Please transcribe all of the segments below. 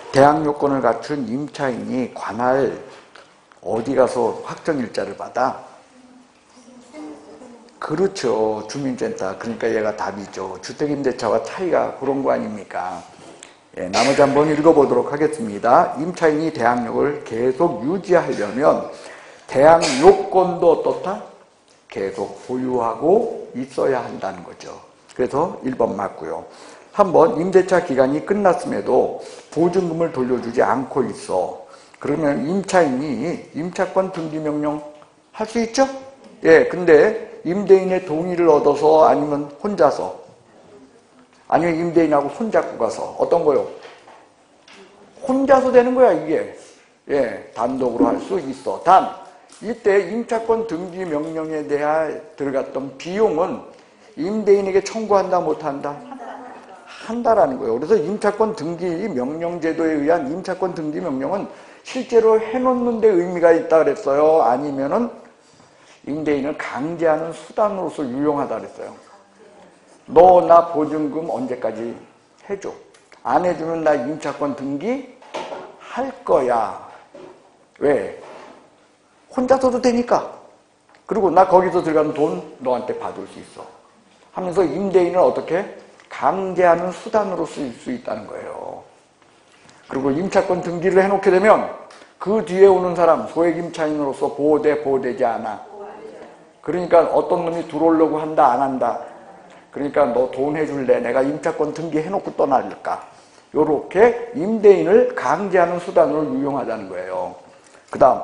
대항 요건을 갖춘 임차인이 관할 어디 가서 확정일자를 받아? 그렇죠. 주민센터. 그러니까 얘가 답이죠. 주택임대차와 차이가 그런 거 아닙니까? 예, 나머지 한번 읽어보도록 하겠습니다. 임차인이 대항력을 계속 유지하려면 대항 요건도 어떻다? 계속 보유하고 있어야 한다는 거죠. 그래서 1번 맞고요. 한번 임대차 기간이 끝났음에도 보증금을 돌려주지 않고 있어. 그러면 임차인이 임차권 등기 명령 할 수 있죠? 예, 근데 임대인의 동의를 얻어서 아니면 혼자서 아니면 임대인하고 손잡고 가서 어떤 거요? 혼자서 되는 거야 이게. 예, 단독으로 할 수 있어. 단 이때 임차권 등기 명령에 대해 들어갔던 비용은 임대인에게 청구한다 못한다? 한다라는 거예요. 그래서 임차권 등기 명령 제도에 의한 임차권 등기 명령은 실제로 해놓는 데 의미가 있다 그랬어요? 아니면은 임대인을 강제하는 수단으로서 유용하다 그랬어요? 너 나 보증금 언제까지 해줘. 안 해주면 나 임차권 등기 할 거야. 왜? 혼자서도 되니까. 그리고 나 거기서 들어가는 돈 너한테 받을 수 있어. 하면서 임대인을 어떻게? 강제하는 수단으로 쓰일 수 있다는 거예요. 그리고 임차권 등기를 해놓게 되면 그 뒤에 오는 사람, 소액 임차인으로서 보호되지 않아. 그러니까 어떤 놈이 들어오려고 한다, 안 한다. 그러니까 너 돈 해줄래? 내가 임차권 등기 해놓고 떠날까? 요렇게 임대인을 강제하는 수단으로 유용하다는 거예요. 그 다음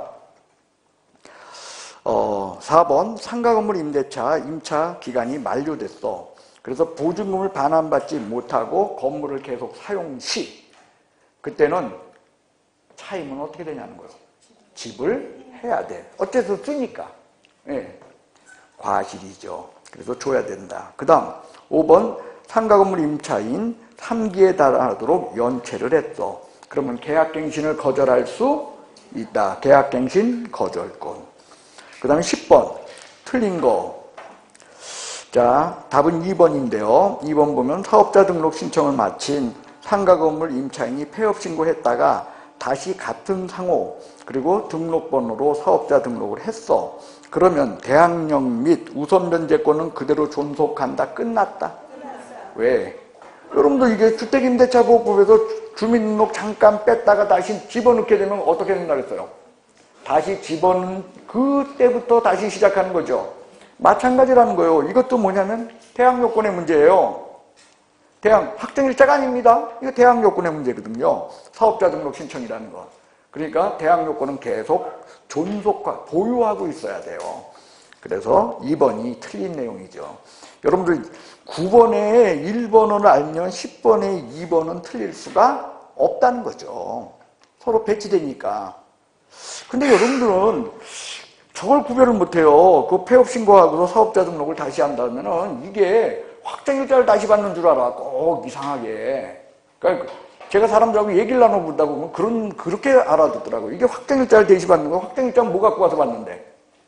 4번 상가건물 임대차 임차 기간이 만료됐어. 그래서 보증금을 반환받지 못하고 건물을 계속 사용 시 그때는 차임은 어떻게 되냐는 거예요. 집을 해야 돼. 어째서 쓰니까. 예. 과실이죠. 그래서 줘야 된다. 그 다음 5번 상가건물 임차인 3기에 달하도록 연체를 했어. 그러면 계약갱신을 거절할 수 있다. 계약갱신 거절권. 그 다음에 10번 틀린 거. 자, 답은 2번인데요. 2번 보면 사업자 등록 신청을 마친 상가건물 임차인이 폐업 신고했다가 다시 같은 상호 그리고 등록번호로 사업자 등록을 했어. 그러면 대항력 및 우선 변제권은 그대로 존속한다. 끝났다. 왜? 여러분들 이게 주택임대차보호법에서 주민등록 잠깐 뺐다가 다시 집어넣게 되면 어떻게 된다 그랬어요? 다시 집어넣은 그때부터 다시 시작하는 거죠. 마찬가지라는 거예요. 이것도 뭐냐면 대항요건의 문제예요. 확정일자가 아닙니다. 이거 대항요건의 문제거든요. 사업자 등록 신청이라는 거. 그러니까 대항요건은 계속 존속화, 보유하고 있어야 돼요. 그래서 2번이 틀린 내용이죠. 여러분들 9번에 1번을 알면 10번에 2번은 틀릴 수가 없다는 거죠. 서로 배치되니까. 근데 여러분들은 저걸 구별을 못해요. 그 폐업 신고하고서 사업자 등록을 다시 한다면은 이게 확정일자를 다시 받는 줄 알아. 꼭 이상하게. 그러니까 제가 사람들하고 얘기를 나눠보다 보면 그렇게 알아듣더라고요. 이게 확정일자를 대시 받는 거, 확정일자는 뭐 갖고 와서 받는데?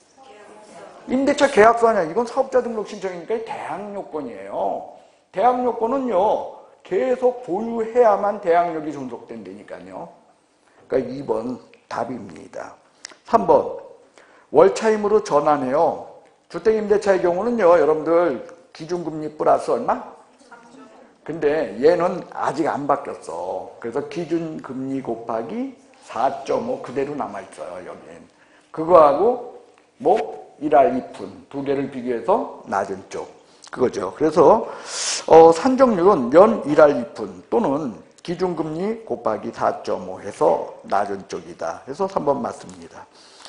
임대차 계약서 아니야. 이건 사업자 등록 신청이니까 대항요건이에요. 대항요건은요, 계속 보유해야만 대항력이 존속된다니까요. 그러니까 2번 답입니다. 3번. 월차임으로 전환해요. 주택임대차의 경우는요, 여러분들 기준금리 플러스 얼마? 근데 얘는 아직 안 바뀌었어. 그래서 기준금리 곱하기 4.5 그대로 남아있어요, 여기엔. 그거하고 뭐 1할 2푼 두 개를 비교해서 낮은 쪽. 그거죠. 그래서 산정률은 연 1할 2푼 또는 기준금리 곱하기 4.5 해서 낮은 쪽이다. 그래서 3번 맞습니다.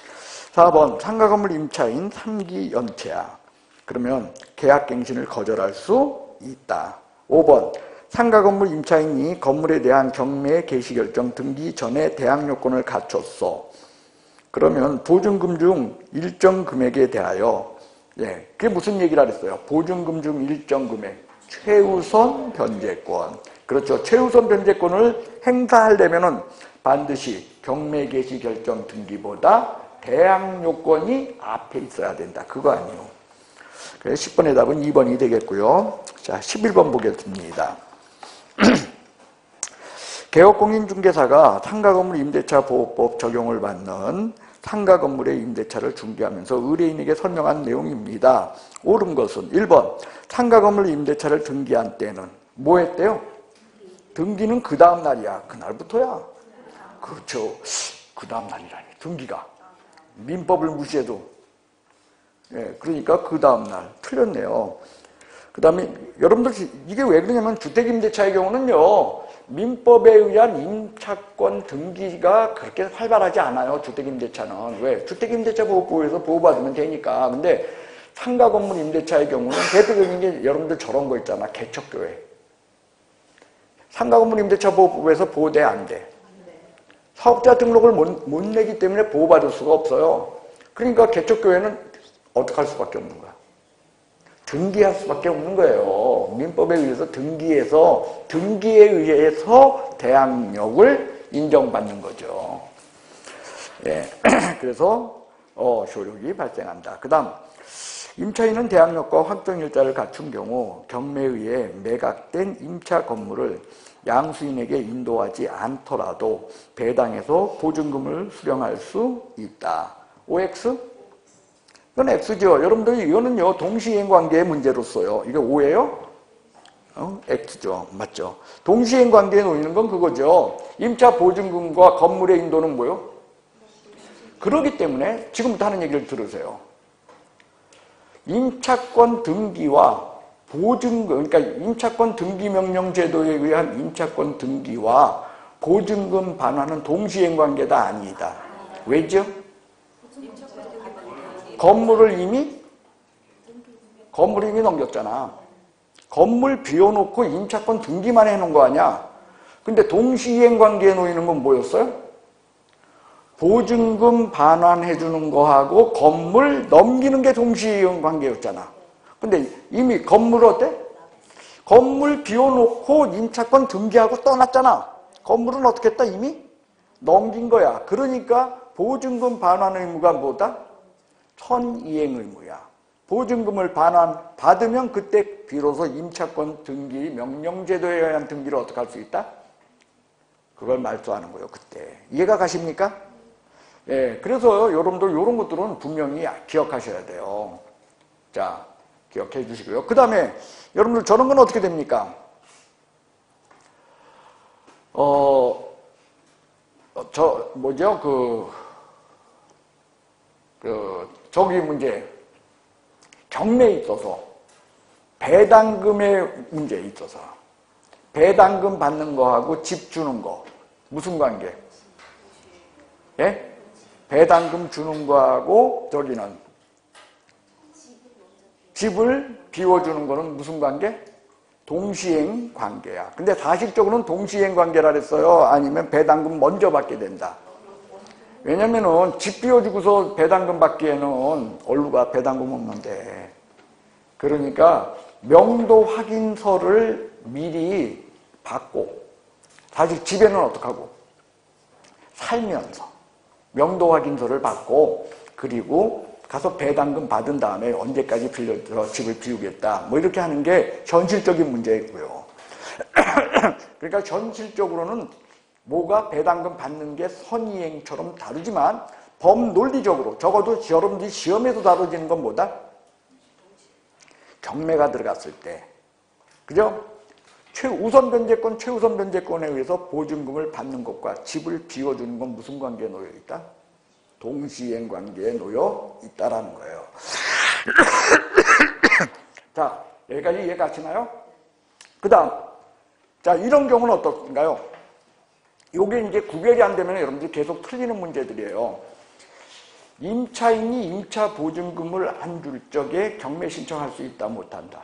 4번 상가건물 임차인 3기 연체야. 그러면 계약갱신을 거절할 수 있다. 5번 상가건물 임차인이 건물에 대한 경매 개시결정 등기 전에 대항요건을 갖췄어. 그러면 보증금 중 일정 금액에 대하여 그게 무슨 얘기를 하랬어요? 보증금 중 일정 금액 최우선 변제권. 그렇죠. 최우선 변제권을 행사하려면은 반드시 경매 개시 결정 등기보다 대항요건이 앞에 있어야 된다. 그거 아니에요. 그래서 10번의 답은 2번이 되겠고요. 자, 11번 보겠습니다. 개업공인중개사가 상가건물 임대차 보호법 적용을 받는 상가건물의 임대차를 중개하면서 의뢰인에게 설명한 내용입니다. 옳은 것은 1번 상가건물 임대차를 등기한 때는 뭐 했대요? 등기는 그 다음 날이야. 그날부터야. 그렇죠. 그 다음 날이라니. 등기가. 민법을 무시해도. 예, 그러니까 그 다음 날. 틀렸네요. 그 다음에 여러분들 이게 왜 그러냐면 주택임대차의 경우는요. 민법에 의한 임차권 등기가 그렇게 활발하지 않아요. 주택임대차는. 왜? 주택임대차 보호법에서 보호받으면 되니까. 근데 상가건물 임대차의 경우는 대표적인 게 여러분들 저런 거 있잖아. 개척교회. 상가건물 임대차 보호법에서 보호돼 안 돼. 사업자 등록을 못 내기 때문에 보호받을 수가 없어요. 그러니까 개척교회는 어떻게 할 수밖에 없는 거야. 등기할 수밖에 없는 거예요. 민법에 의해서 등기에 의해서 대항력을 인정받는 거죠. 예. 그래서 효력이 발생한다. 그 다음 임차인은 대항력과 확정일자를 갖춘 경우 경매에 의해 매각된 임차 건물을 양수인에게 인도하지 않더라도 배당해서 보증금을 수령할 수 있다. OX? 이건 X죠. 여러분들 이거는요 동시이행관계의 문제로서요. 이게 O예요? X죠. 맞죠. 동시이행관계에 놓이는 건 그거죠. 임차 보증금과 건물의 인도는 뭐요? 그러기 때문에 지금부터 하는 얘기를 들으세요. 임차권 등기와 보증금, 그러니까 임차권 등기 명령 제도에 의한 임차권 등기와 보증금 반환은 동시이행관계다 아니다. 왜죠? 건물을 이미 넘겼잖아. 건물 비워놓고 임차권 등기만 해놓은 거 아니야. 근데 동시이행관계에 놓이는 건 뭐였어요? 보증금 반환해주는 거하고 건물 넘기는 게 동시이행관계였잖아. 근데 이미 건물 어때? 건물 비워놓고 임차권 등기하고 떠났잖아. 건물은 어떻게 했다? 이미 넘긴 거야. 그러니까 보증금 반환 의무가 뭐다? 선이행 의무야. 보증금을 받으면 그때 비로소 임차권 등기 명령제도에 의한 등기를 어떻게 할 수 있다? 그걸 말소하는 거예요. 그때. 이해가 가십니까? 예, 그래서 여러분들 이런 것들은 분명히 기억하셔야 돼요. 자, 기억해 주시고요. 그 다음에 여러분들 저런 건 어떻게 됩니까? 저기 문제, 경매에 있어서 배당금의 문제에 있어서 배당금 받는 거하고 집 주는 거 무슨 관계? 예? 배당금 주는 거하고 저기는 집을 비워주는 거는 무슨 관계? 동시행 관계야. 근데 사실적으로는 동시행 관계라 그랬어요. 아니면 배당금 먼저 받게 된다. 왜냐면은 집 비워주고서 배당금 받기에는 얼루가 배당금 없는데. 그러니까 명도 확인서를 미리 받고, 사실 집에는 어떡하고? 살면서 명도 확인서를 받고, 그리고 가서 배당금 받은 다음에 언제까지 빌려서 집을 비우겠다. 뭐 이렇게 하는 게 현실적인 문제이고요. 그러니까 현실적으로는 뭐가 배당금 받는 게 선이행처럼 다르지만 법논리적으로 적어도 여러분들이 시험에서 다뤄지는 건 뭐다? 경매가 들어갔을 때. 그죠? 최우선 변제권에 의해서 보증금을 받는 것과 집을 비워주는 건 무슨 관계에 놓여 있다? 동시이행 관계에 놓여 있다라는 거예요. 자, 여기까지 이해가시나요? 그 다음, 자, 이런 경우는 어떤가요? 요게 이제 구별이 안 되면 여러분들이 계속 틀리는 문제들이에요. 임차인이 임차 보증금을 안 줄 적에 경매 신청할 수 있다, 못한다?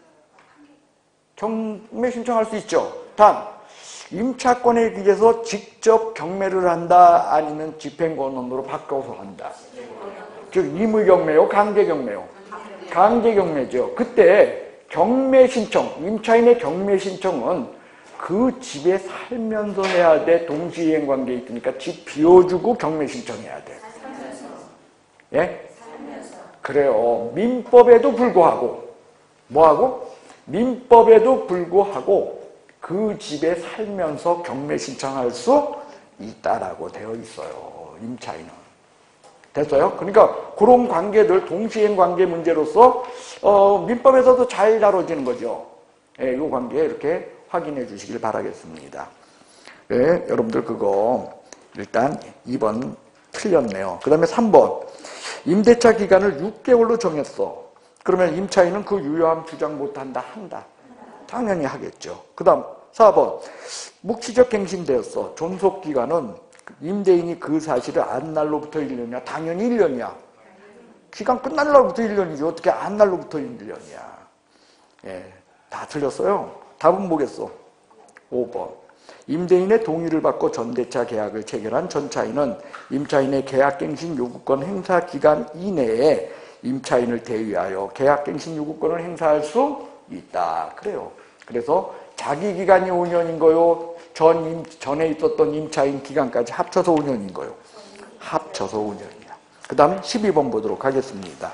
경매 신청할 수 있죠. 단, 임차권에 의해서 직접 경매를 한다, 아니면 집행권원으로 바꿔서 한다. 즉 임의경매요, 강제경매요? 강제경매죠. 그때 경매 신청, 임차인의 경매 신청은 그 집에 살면서 해야 돼. 동시이행 관계에 있으니까 집 비워주고 경매 신청해야 돼. 예? 그래요. 민법에도 불구하고 뭐하고? 민법에도 불구하고 그 집에 살면서 경매 신청할 수 있다라고 되어 있어요. 임차인은. 됐어요? 그러니까 그런 관계들, 동시행 관계 문제로서 민법에서도 잘 다뤄지는 거죠. 예, 이 관계 이렇게 확인해 주시길 바라겠습니다. 예, 여러분들 그거 일단 2번 틀렸네요. 그 다음에 3번. 임대차 기간을 6개월로 정했어. 그러면 임차인은 그 유효함 주장 못한다, 한다. 당연히 하겠죠. 그 다음 4번. 묵시적 갱신되었어. 존속기간은 임대인이 그 사실을 안 날로부터 1년이야? 당연히 1년이야. 기간 끝날 날로부터 1년이지. 어떻게 안 날로부터 1년이야. 예, 다 틀렸어요. 답은 뭐겠어? 5번. 임대인의 동의를 받고 전대차 계약을 체결한 전차인은 임차인의 계약갱신 요구권 행사 기간 이내에 임차인을 대위하여 계약갱신 요구권을 행사할 수 있다. 그래요. 그래서 자기 기간이 5년인 거요. 전에 있었던 임차인 기간까지 합쳐서 5년인 거요. 합쳐서 5년이야. 그 다음 12번 보도록 하겠습니다.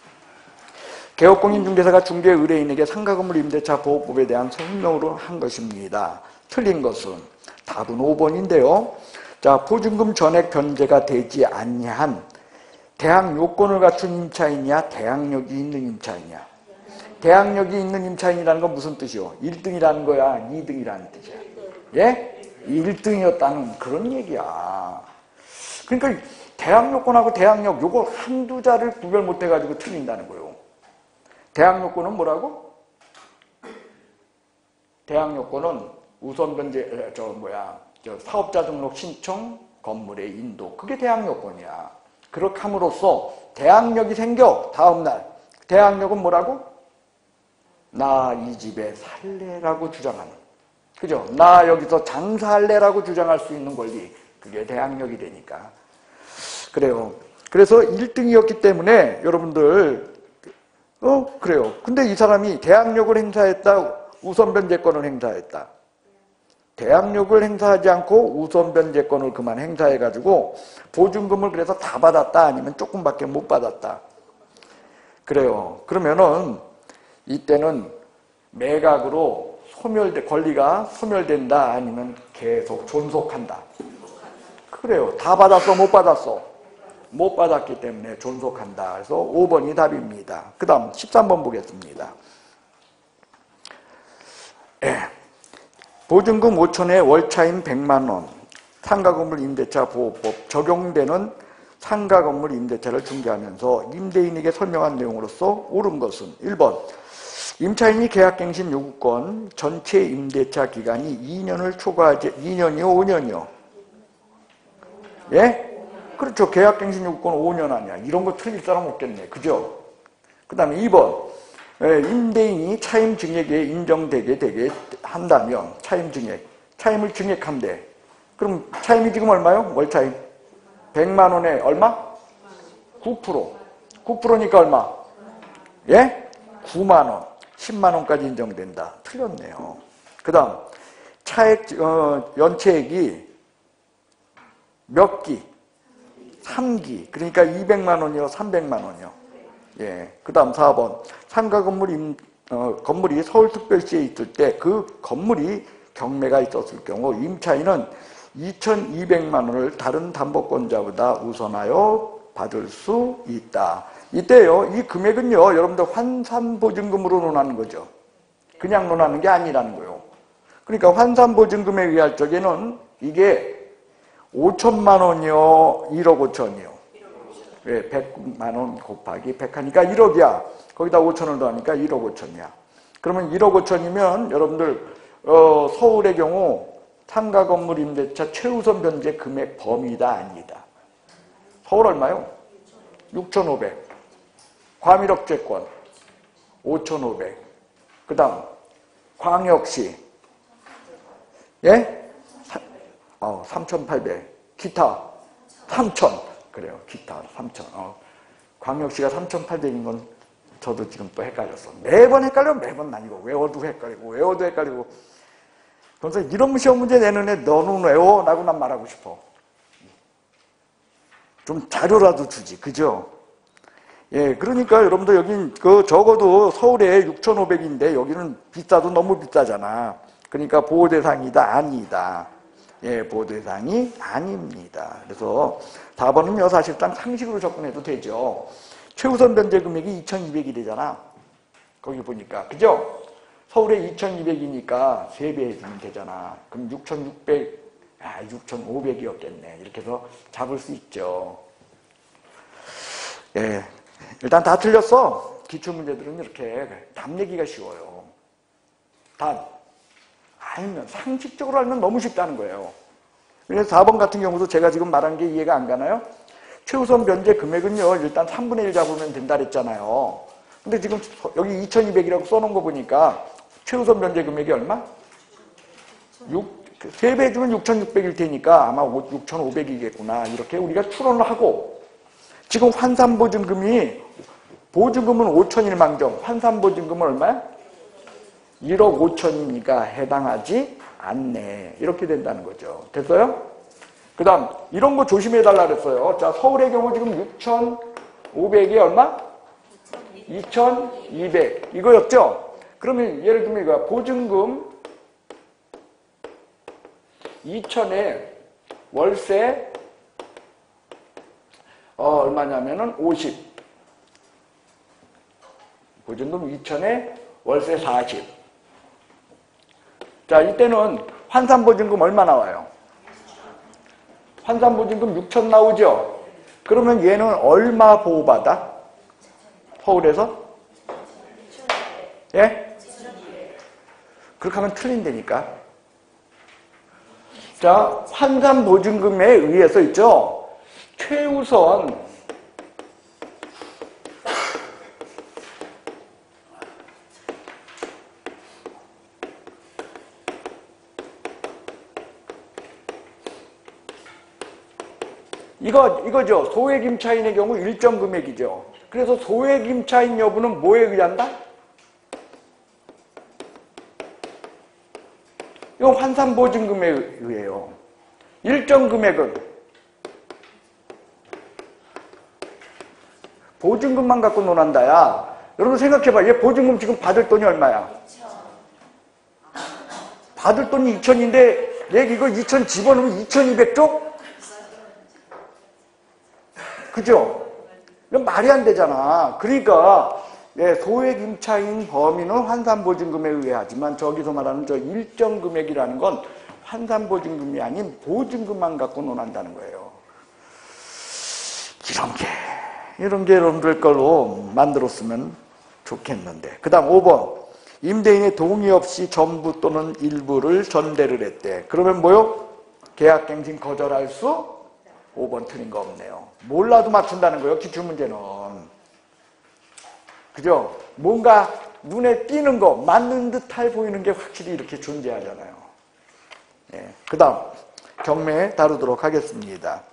개업공인중개사가 중개 의뢰인에게 상가건물 임대차 보호법에 대한 설명으로 한 것입니다. 틀린 것은 답은 5번인데요. 자, 보증금 전액 변제가 되지 아니한 대항 요건을 갖춘 임차인이야? 대항력이 있는 임차인이야? 대항력이 있는 임차인이라는 건 무슨 뜻이요? 1등이라는 거야? 2등이라는 뜻이야? 예? 1등이었다는 그런 얘기야. 그러니까 대항 요건하고 대항력 요거 한두 자를 구별 못 해가지고 틀린다는 거예요. 대항 요건은 뭐라고? 대항 요건은 우선 변제, 사업자 등록 신청, 건물의 인도. 그게 대항 요건이야. 그렇게 함으로써 대항력이 생겨. 다음날. 대항력은 뭐라고? 나 이 집에 살래라고 주장하는. 그죠? 나 여기서 장사할래라고 주장할 수 있는 권리. 그게 대항력이 되니까. 그래요. 그래서 1등이었기 때문에 여러분들, 그래요. 근데 이 사람이 대항력을 행사했다. 우선 변제권을 행사했다. 대항력을 행사하지 않고 우선 변제권을 그만 행사해가지고 보증금을 그래서 다 받았다 아니면 조금밖에 못 받았다. 그래요. 그러면은 이때는 매각으로 권리가 소멸된다 아니면 계속 존속한다. 그래요. 다 받았어 못 받았어? 못 받았기 때문에 존속한다. 그래서 5번이 답입니다. 그 다음 13번 보겠습니다. 보증금 5천에 월차임 100만 원, 상가건물 임대차 보호법 적용되는 상가건물 임대차를 중개하면서 임대인에게 설명한 내용으로서 옳은 것은 1번, 임차인이 계약갱신 요구권 전체 임대차 기간이 2년을 초과하지, 2년이요 5년이요? 예? 그렇죠. 계약갱신 요구권 5년 아니야. 이런 거 틀릴 사람 없겠네. 그죠? 그 다음에 2번, 임대인이 차임 증액에 인정되게 한다면 차임 증액, 차임을 증액한대. 그럼 차임이 지금 얼마요? 월차임 100만 원에 얼마? 9%. 9%니까 얼마? 예? 9만 원. 10만 원까지 인정된다. 틀렸네요. 그 다음 차액 연체액이 몇 기? 3기. 그러니까 200만 원이요? 300만 원이요? 예. 그 다음 4번. 상가 건물이 서울특별시에 있을 때 그 건물이 경매가 있었을 경우 임차인은 2,200만 원을 다른 담보권자보다 우선하여 받을 수 있다. 이때요. 이 금액은요. 여러분들 환산보증금으로 논하는 거죠. 그냥 논하는 게 아니라는 거예요. 그러니까 환산보증금에 의할 적에는 이게 5천만 원이요? 1억 5천이요? 왜 100만 원 곱하기 100하니까 1억이야. 거기다 5천을 더하니까 1억 5천이야. 그러면 1억 5천이면 여러분들 서울의 경우 상가 건물 임대차 최우선 변제 금액 범위다 아니다. 서울 얼마요? 6,500. 과밀억제권 5,500. 그 다음 광역시 예? 3,800. 기타 3,000. 그래요. 기타 3,000. 광역시가 3,800인 건 저도 지금 또 헷갈렸어. 매번 헷갈려. 매번 아니고 외워도 헷갈리고 그래서 이런 시험 문제 내는 애 너는 외워? 라고 난 말하고 싶어. 좀 자료라도 주지. 그죠? 예, 그러니까 여러분들 여긴 적어도 서울에 6,500인데 여기는 비싸도 너무 비싸잖아. 그러니까 보호 대상이다, 아니다. 예, 보호 대상이 아닙니다. 그래서 4번은요, 사실상 상식으로 접근해도 되죠. 최우선 변제 금액이 2,200이래잖아. 거기 보니까. 그죠? 서울에 2,200이니까 3배 해주면 되잖아. 그럼 6,600, 6,500이었겠네. 이렇게 해서 잡을 수 있죠. 예. 일단 다 틀렸어. 기출문제들은 이렇게 답 내기가 쉬워요. 알면, 상식적으로 알면 너무 쉽다는 거예요. 그래서 4번 같은 경우도 제가 지금 말한 게 이해가 안 가나요? 최우선 변제 금액은요, 일단 3분의 1 잡으면 된다 그랬잖아요. 근데 지금 여기 2,200이라고 써놓은 거 보니까 최우선 변제 금액이 얼마? 3배 주면 6,600일 테니까 아마 6,500이겠구나. 이렇게 우리가 추론을 하고, 지금 환산보증금은 5,000일망정, 환산보증금은 얼마야? 1억 5천이니까 해당하지 않네. 이렇게 된다는 거죠. 됐어요? 그 다음 이런 거 조심해달라 그랬어요. 자, 서울의 경우 지금 6,500이 얼마? 2,200 이거였죠? 그러면 예를 들면 이거야. 보증금 2,000에 월세 얼마냐면은 50. 보증금 2,000에 월세 40. 자, 이때는 환산보증금 얼마 나와요? 환산보증금 6,000 나오죠? 그러면 얘는 얼마 보호받아? 서울에서? 예? 그렇게 하면 틀린다니까. 자, 환산보증금에 의해서 있죠? 최우선 이거죠. 소액 임차인의 경우 일정 금액이죠. 그래서 소액 임차인 여부는 뭐에 의한다? 이건 환산보증금에 의해요. 일정 금액은 보증금만 갖고 논한다야. 여러분 생각해봐. 얘 보증금 지금 받을 돈이 얼마야? 2,000. 받을 돈이 2,000인데 얘 이거 2,000 집어넣으면 2,200조? 그죠? 이건 말이 안 되잖아. 그러니까 소액 임차인 범위는 환산보증금에 의하지만 저기서 말하는 저 일정 금액이라는 건 환산보증금이 아닌 보증금만 갖고 논한다는 거예요. 이런 게 여러분들 걸로 만들었으면 좋겠는데. 그 다음 5번. 임대인의 동의 없이 전부 또는 일부를 전대를 했대. 그러면 뭐요? 계약갱신 거절할 수? 5번 틀린 거 없네요. 몰라도 맞춘다는 거예요. 기출문제는. 그죠? 뭔가 눈에 띄는 거, 맞는 듯할 보이는 게 확실히 이렇게 존재하잖아요. 예. 그 다음 경매 다루도록 하겠습니다.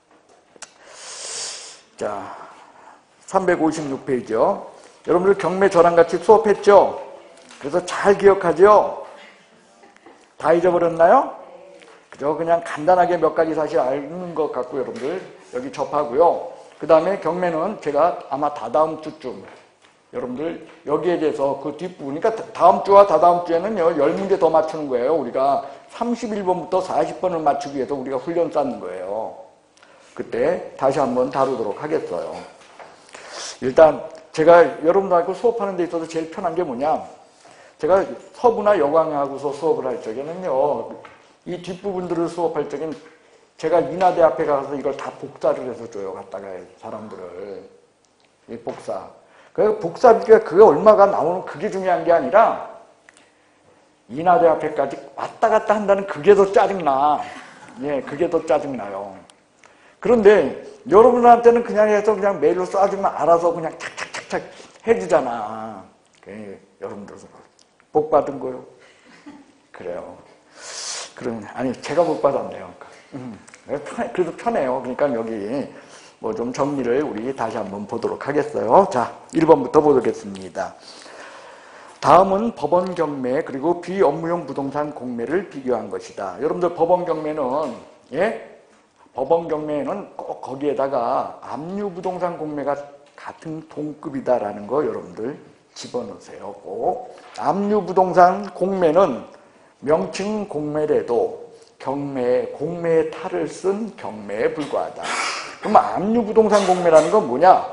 자, 356페이지요. 여러분들 경매 저랑 같이 수업했죠? 그래서 잘 기억하죠? 다 잊어버렸나요? 그죠? 그냥 간단하게 몇 가지 사실 아는 것 같고 여러분들 여기 접하고요. 그 다음에 경매는 제가 아마 다다음 주쯤 여러분들 여기에 대해서 그 뒷부분, 그러니까 다음 주와 다다음 주에는요 10문제 더 맞추는 거예요. 우리가 31번부터 40번을 맞추기 위해서 우리가 훈련 쌓는 거예요. 그때 다시 한번 다루도록 하겠어요. 일단 제가 여러분들하고 수업하는 데 있어서 제일 편한 게 뭐냐, 제가 서부나 여광하고서 수업을 할 적에는요 이 뒷부분들을 수업할 적엔 제가 인하대 앞에 가서 이걸 다 복사를 해서 줘요. 갖다가 사람들을. 이 복사. 그 복사비가 그게 얼마가 나오는 그게 중요한 게 아니라 인하대 앞에까지 왔다 갔다 한다는 그게 더 짜증나. 예, 그게 더 짜증나요. 그런데 여러분한테는 그냥 해서 그냥 메일로 쏴주면 알아서 그냥 착착착착 해주잖아. 여러분들 복 받은 거요. 그래요. 그러면 아니 제가 복 받았네요. 그래도 편해요. 그러니까 여기 뭐 좀 정리를 우리 다시 한번 보도록 하겠어요. 자, 1번부터 보겠습니다. 다음은 법원 경매 그리고 비업무용 부동산 공매를 비교한 것이다. 여러분들 법원 경매는 법원 경매는 꼭 거기에다가 압류 부동산 공매가 같은 동급이다라는 거 여러분들 집어넣으세요. 꼭 압류 부동산 공매는 명칭 공매래도 경매에 공매의 탈을 쓴 경매에 불과하다. 그럼 압류부동산 공매라는 건 뭐냐?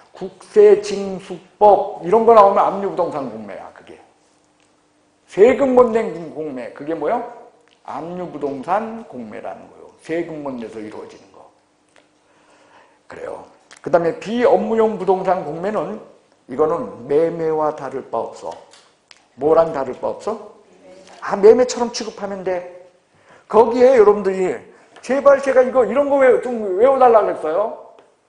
국세징수법 이런 거 나오면 압류부동산 공매야. 그게 세금 못 낸 공매, 그게 뭐야? 압류부동산 공매라는 거예요. 세금 못 내서 이루어지는 거. 그래요. 그 다음에 비업무용 부동산 공매는 이거는 매매와 다를 바 없어. 뭐랑 다를 바 없어? 매매처럼 취급하면 돼. 거기에 여러분들이 제발 제가 이런 거 좀 외워달라고 했어요.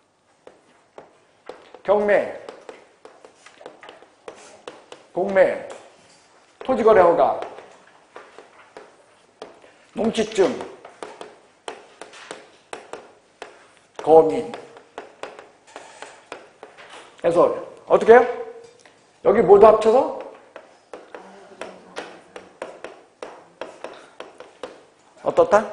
경매, 공매, 토지거래 허가, 농지증, 거민. 그래서 어떻게 해요? 여기 모두 합쳐서 어떻다?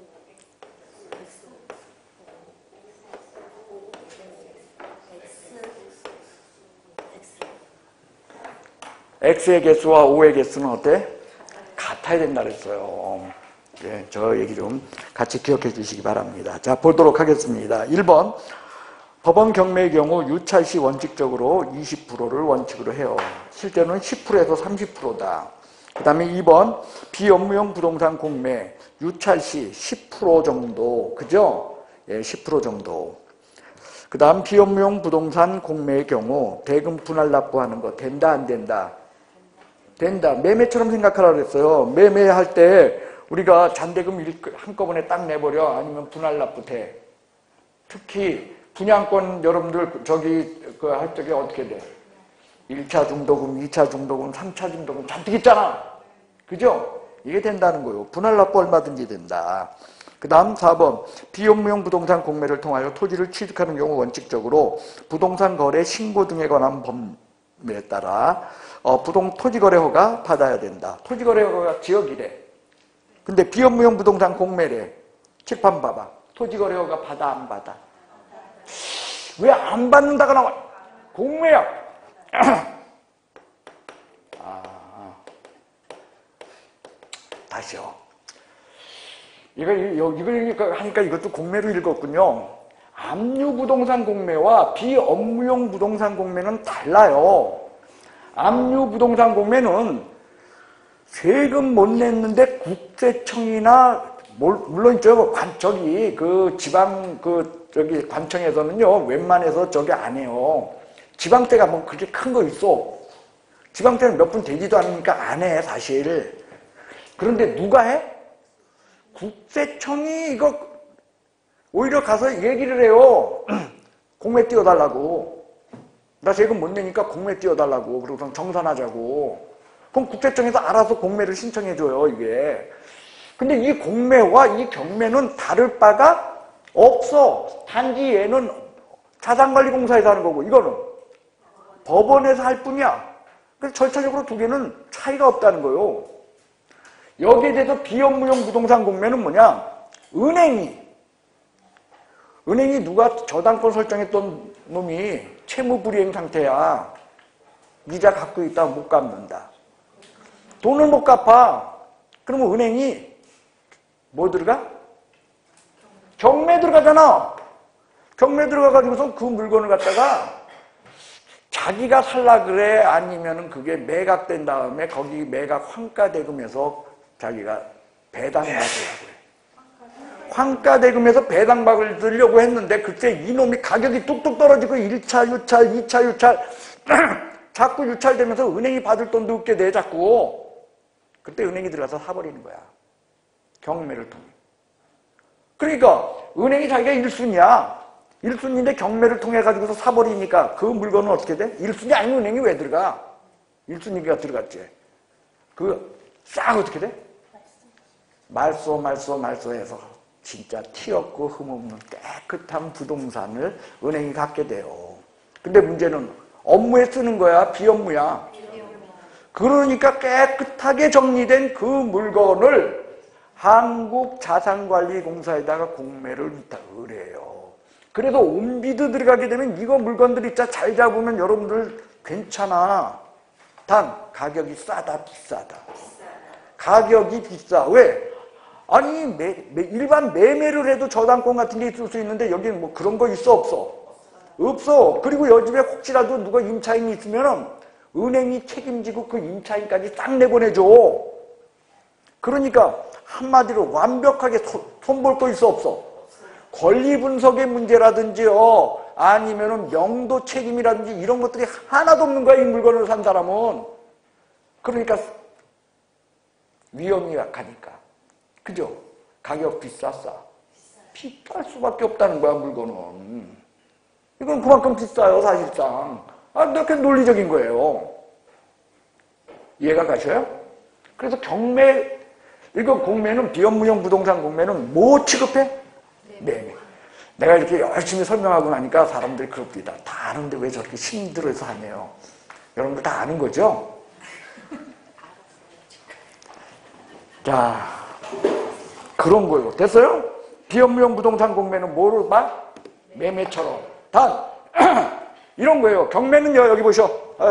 X의 개수와 O의 개수는 어때? 같아야 된다 그랬어요. 예, 저 얘기 좀 같이 기억해 주시기 바랍니다. 자, 보도록 하겠습니다. 1번. 법원 경매의 경우 유찰 시 원칙적으로 20%를 원칙으로 해요. 실제로는 10%에서 30%다. 그 다음에 2번. 비업무용 부동산 공매 유찰 시 10% 정도. 그죠? 예, 10% 정도. 그 다음 비업무용 부동산 공매의 경우 대금 분할 납부하는 거 된다 안 된다? 된다. 매매처럼 생각하라고 그랬어요. 매매할 때 우리가 잔대금 한꺼번에 딱 내버려 아니면 분할 납부 돼. 특히 분양권 여러분들 할 적에 어떻게 돼? 1차 중도금, 2차 중도금, 3차 중도금 잔뜩 있잖아. 그죠? 이게 된다는 거예요. 분할 납부 얼마든지 된다. 그 다음 4번. 비업무용 부동산 공매를 통하여 토지를 취득하는 경우 원칙적으로 부동산 거래 신고 등에 관한 법에 따라 토지거래 허가 받아야 된다. 토지거래 허가가 지역이래. 근데 비업무용 부동산 공매래. 칠판 봐봐. 토지거래 허가 받아 안 받아? 왜 안 받는다가 나와? 공매야. 다시요. 이걸 하니까 이것도 공매로 읽었군요. 압류부동산 공매와 비업무용 부동산 공매는 달라요. 압류부동산 공매는 세금 못 냈는데 국세청이나 물론 지방 관청에서는요 웬만해서 안 해요. 지방대가 뭐 그렇게 큰 거 있어. 지방대는 몇 분 되지도 않으니까 안 해 사실. 그런데 누가 해? 국세청이 이거 오히려 가서 얘기를 해요. 공매 띄워달라고. 나 세금 못 내니까 공매 띄워달라고. 그리고 정산하자고. 그럼 국세청에서 알아서 공매를 신청해줘요 이게. 근데 이 공매와 이 경매는 다를 바가 없어. 단지 얘는 자산관리공사에서 하는 거고 이거는 법원에서 할 뿐이야. 그래서 절차적으로 두 개는 차이가 없다는 거예요. 여기에 대해서 비업무용 부동산 공매는 뭐냐? 은행이 누가 저당권 설정했던 놈이 채무불이행 상태야. 이자 갖고 있다가 못 갚는다. 돈을 못 갚아. 그러면 은행이 뭐 들어가? 경매 들어가잖아. 경매 들어가가지고서 그 물건을 갖다가 자기가 살라 그래? 아니면은 그게 매각된 다음에 거기 매각 환가대금에서 자기가 배당받으려고 그래. 환가대금에서 배당받으려고 했는데 그때 이놈이 가격이 뚝뚝 떨어지고 1차 유찰, 2차 유찰 자꾸 유찰되면서 은행이 받을 돈도 없게 돼 자꾸. 그때 은행이 들어가서 사버리는 거야. 경매를 통해. 그러니까 은행이 자기가 1순위야. 1순위인데 경매를 통해 가지고서 사버리니까 그 물건은 어떻게 돼? 1순위 아닌 은행이 왜 들어가? 1순위가 들어갔지. 싹 어떻게 돼? 말소해서 진짜 티 없고 흠 없는 깨끗한 부동산을 은행이 갖게 돼요. 근데 문제는 업무에 쓰는 거야? 비업무야? 그러니까 깨끗하게 정리된 그 물건을 한국자산관리공사에다가 공매를 의뢰해요. 그래서 온비드 들어가게 되면 이거 물건들 있자 잘 잡으면 여러분들 괜찮아. 단 가격이 싸다 비싸다. 가격이 비싸. 왜? 아니 일반 매매를 해도 저당권 같은 게 있을 수 있는데 여기는 뭐 그런 거 있어 없어? 없어. 그리고 요 집에 혹시라도 누가 임차인이 있으면은 은행이 책임지고 그 임차인까지 싹 내보내줘. 그러니까 한마디로 완벽하게 손볼 거 있어 없어? 권리 분석의 문제라든지요, 아니면은 명도 책임이라든지 이런 것들이 하나도 없는 거야, 이 물건을 산 사람은. 그러니까 위험이 약하니까. 그죠? 가격 비싸, 싸? 비쌀 수밖에 없다는 거야, 물건은. 이건 그만큼 비싸요, 사실상. 이렇게 논리적인 거예요. 이해가 가셔요? 그래서 경매, 이거 공매는, 비업무용 부동산 공매는 뭐 취급해? 매매. 내가 이렇게 열심히 설명하고 나니까 사람들이 그럽니다. 다 아는데 왜 저렇게 힘들어서 하네요. 여러분들 다 아는 거죠? 자, 그런 거요. 됐어요? 비업무용 부동산 공매는 뭐로 말? 매매처럼. 단, 이런 거예요. 경매는요, 여기 보셔.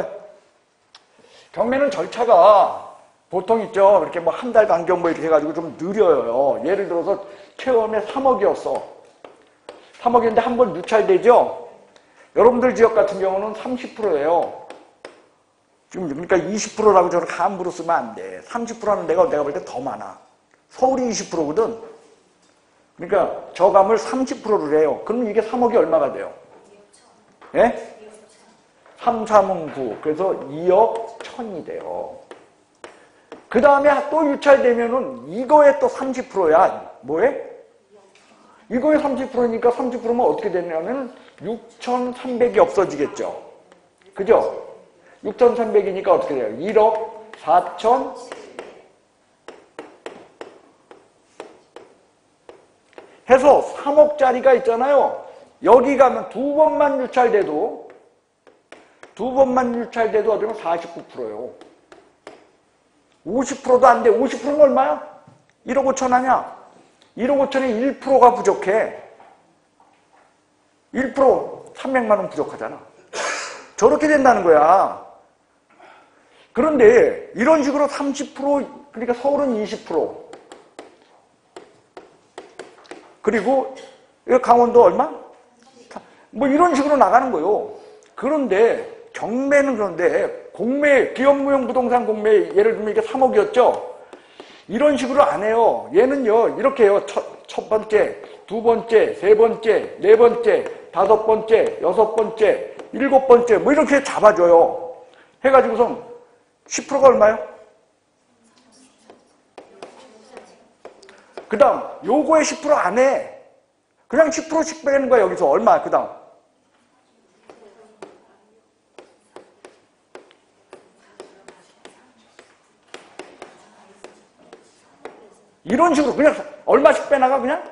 경매는 절차가 보통 있죠. 이렇게 뭐 한 달 간격 뭐 이렇게 해가지고 좀 느려요. 예를 들어서 처음에 3억이었어. 3억인데 한 번 유찰되죠? 여러분들 지역 같은 경우는 30%예요. 지금 그러니까 20%라고 저렇게 함부로 쓰면 안 돼. 30%는 내가 볼 때 더 많아. 서울이 20%거든. 그러니까 저감을 30%를 해요. 그럼 이게 3억이 얼마가 돼요? 예? 3, 3은 9. 그래서 2억 1천이 돼요. 그 다음에 또 유찰되면은 이거에 또 30%야. 뭐에? 이거에 30%니까 30%면 어떻게 되냐면 6,300이 없어지겠죠. 그죠? 6,300이니까 어떻게 돼요? 1억 4천 해서 3억짜리가 있잖아요. 여기 가면 두 번만 유찰돼도 어쩌면 49%예요. 50%도 안 돼. 50%는 얼마야? 1억 5천 하냐? 1억 5천에 1%가 부족해. 1% 300만 원 부족하잖아. 저렇게 된다는 거야. 그런데 이런 식으로 30%, 그러니까 서울은 20%. 그리고 강원도 얼마? 뭐 이런 식으로 나가는 거예요. 그런데 경매는 그런데 공매, 기업무용 부동산 공매 예를 들면 이게 3억이었죠? 이런 식으로 안 해요. 얘는요, 이렇게 해요. 첫 번째, 두 번째, 세 번째, 네 번째, 다섯 번째, 여섯 번째, 일곱 번째, 뭐 이렇게 잡아줘요. 해가지고선 10%가 얼마요? 그 다음, 요거에 10% 안 해. 그냥 10%씩 빼는 거야, 여기서. 얼마, 그 다음. 이런 식으로 그냥 얼마씩 빼나가 그냥?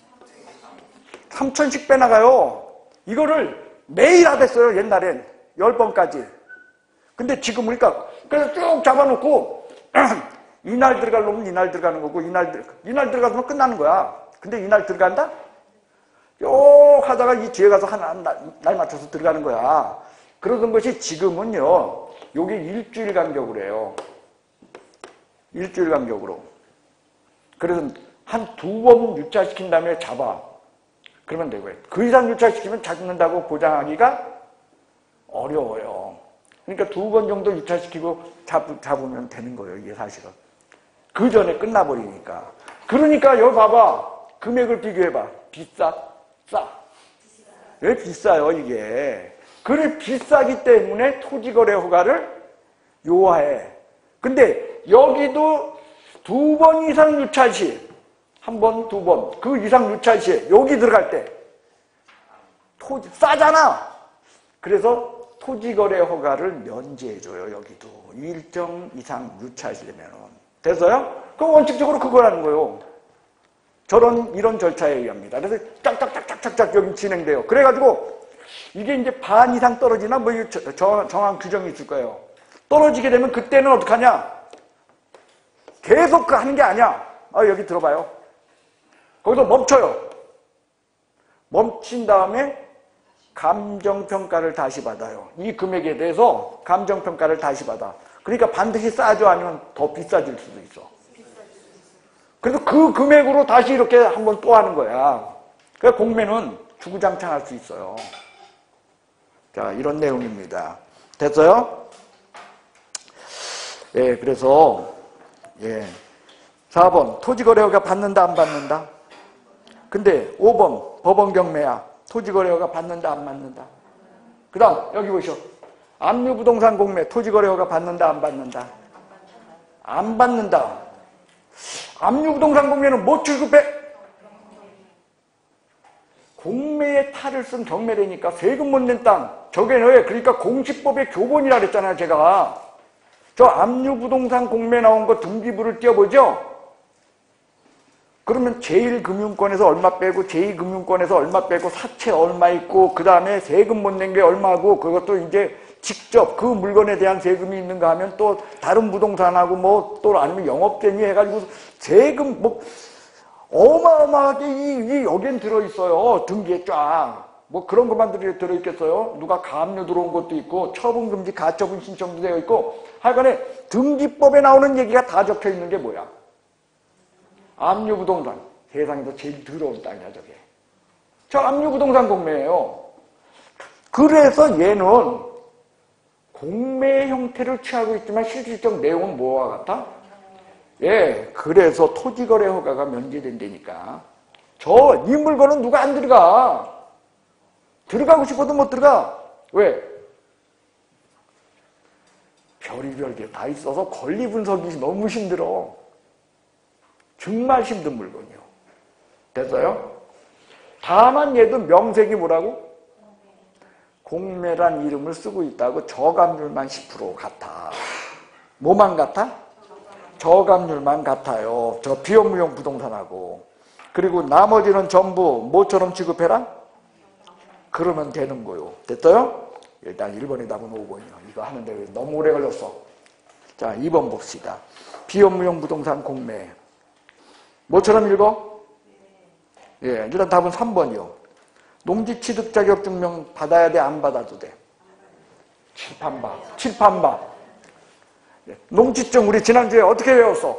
3천씩 빼나가요. 이거를 매일 하랬어요. 옛날엔 10번까지. 근데 지금 그러니까 그래서 쭉 잡아놓고 이날 들어갈 놈은 이날 들어가는 거고 이날 들어가면 끝나는 거야. 근데 이날 들어간다? 쭉 하다가 이 뒤에 가서 날 맞춰서 들어가는 거야. 그러던 것이 지금은요. 요게 일주일 간격으로 해요. 일주일 간격으로. 그래서 한 두 번 유찰시킨 다음에 잡아. 그러면 되고요. 그 이상 유찰시키면 잡는다고 보장하기가 어려워요. 그러니까 두 번 정도 유찰시키고 잡으면 되는 거예요. 이게 사실은. 그 전에 끝나버리니까. 그러니까 여기 봐봐. 금액을 비교해봐. 비싸? 싸? 왜 비싸요 이게? 그래 비싸기 때문에 토지거래 허가를 요하해. 근데 여기도 두 번 이상 유찰 시, 한 번, 두 번, 그 이상 유찰 시에 여기 들어갈 때 토지 싸잖아. 그래서 토지거래 허가를 면제해줘요. 여기도 일정 이상 유찰되면은. 됐어요? 그럼 원칙적으로 그거라는 거예요. 이런 절차에 의합니다. 그래서 짝짝짝짝짝짝 여기 진행돼요. 그래가지고 이게 이제 반 이상 떨어지나 뭐 정한 규정이 있을 거예요. 떨어지게 되면 그때는 어떡하냐? 계속 그 하는 게 아니야. 여기 들어봐요. 거기서 멈춰요. 멈춘 다음에 감정평가를 다시 받아요. 이 금액에 대해서 감정평가를 다시 받아. 그러니까 반드시 싸죠? 아니면 더 비싸질 수도 있어. 그래서 그 금액으로 다시 이렇게 한번 또 하는 거야. 그러니까 공매는 주구장창 할 수 있어요. 자, 이런 내용입니다. 됐어요? 예, 그래서, 예. 4번, 토지거래허가 받는다, 안 받는다? 근데 5번, 법원경매야. 토지거래허가 받는다, 안 받는다? 그 다음, 여기 보시오. 압류부동산 공매, 토지거래허가 받는다, 안 받는다? 안 받는다. 압류부동산 공매는 뭐 취급해? 공매에 탈을 쓴 경매라니까 세금 못 낸 땅. 저게 왜? 그러니까 공시법의 교본이라 그랬잖아요, 제가. 저 압류부동산 공매 나온 거 등기부를 띄워보죠? 그러면 제1금융권에서 얼마 빼고 제2금융권에서 얼마 빼고 사채 얼마 있고 그 다음에 세금 못 낸 게 얼마고 그것도 이제 직접 그 물건에 대한 세금이 있는가 하면 또 다른 부동산하고 뭐 또 아니면 영업쟁이 해가지고 세금 뭐 어마어마하게 이 여기엔 들어있어요. 등기에 쫙. 뭐 그런 것만 들어있겠어요? 누가 가압류 들어온 것도 있고 처분금지 가처분 신청도 되어 있고 하여간에 등기법에 나오는 얘기가 다 적혀 있는 게 뭐야? 압류부동산. 세상에서 제일 더러운 땅이야 저게. 저 압류부동산 공매예요. 그래서 얘는 공매 형태를 취하고 있지만 실질적 내용은 뭐와 같아? 예, 그래서 토지거래 허가가 면제된다니까. 이 물건은 누가 안 들어가. 들어가고 싶어도 못 들어가. 왜? 별의별 게 다 있어서 권리 분석이 너무 힘들어. 정말 힘든 물건이요. 됐어요? 다만 얘도 명색이 뭐라고? 공매란 이름을 쓰고 있다고 저감률만 10% 같아. 뭐만 같아? 저감률만 같아요. 저 비업무용 부동산하고. 그리고 나머지는 전부 뭐처럼 취급해라? 그러면 되는 거요. 됐어요? 일단 1번의 답은 5번이요. 이거 하는데 왜 너무 오래 걸렸어? 자, 2번 봅시다. 비업무용 부동산 공매. 뭐처럼 읽어? 예, 일단 답은 3번이요. 농지 취득 자격 증명 받아야 돼, 안 받아도 돼? 칠판봐. 예, 농지증 우리 지난주에 어떻게 배웠어?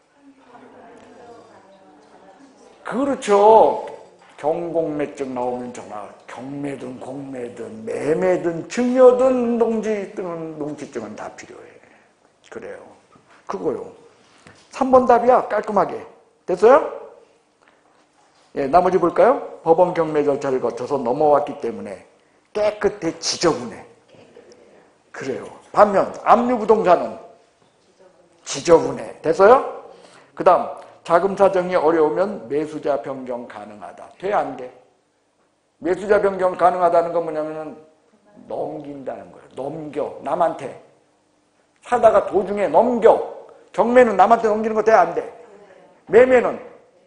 그렇죠. 경공매증 나오면 전화. 경매든 공매든 매매든 증여든 농지증은 다 필요해. 그래요. 그거요. 3번 답이야. 깔끔하게. 됐어요? 예, 나머지 볼까요? 법원 경매 절차를 거쳐서 넘어왔기 때문에 깨끗해 지저분해. 그래요. 반면 압류부동산은 지저분해. 됐어요? 그 다음 자금 사정이 어려우면 매수자 변경 가능하다. 돼, 안 돼? 매수자 변경 가능하다는 건 뭐냐면은 넘긴다는 거예요. 넘겨. 남한테. 사다가 도중에 넘겨. 경매는 남한테 넘기는 거 돼, 안 돼? 매매는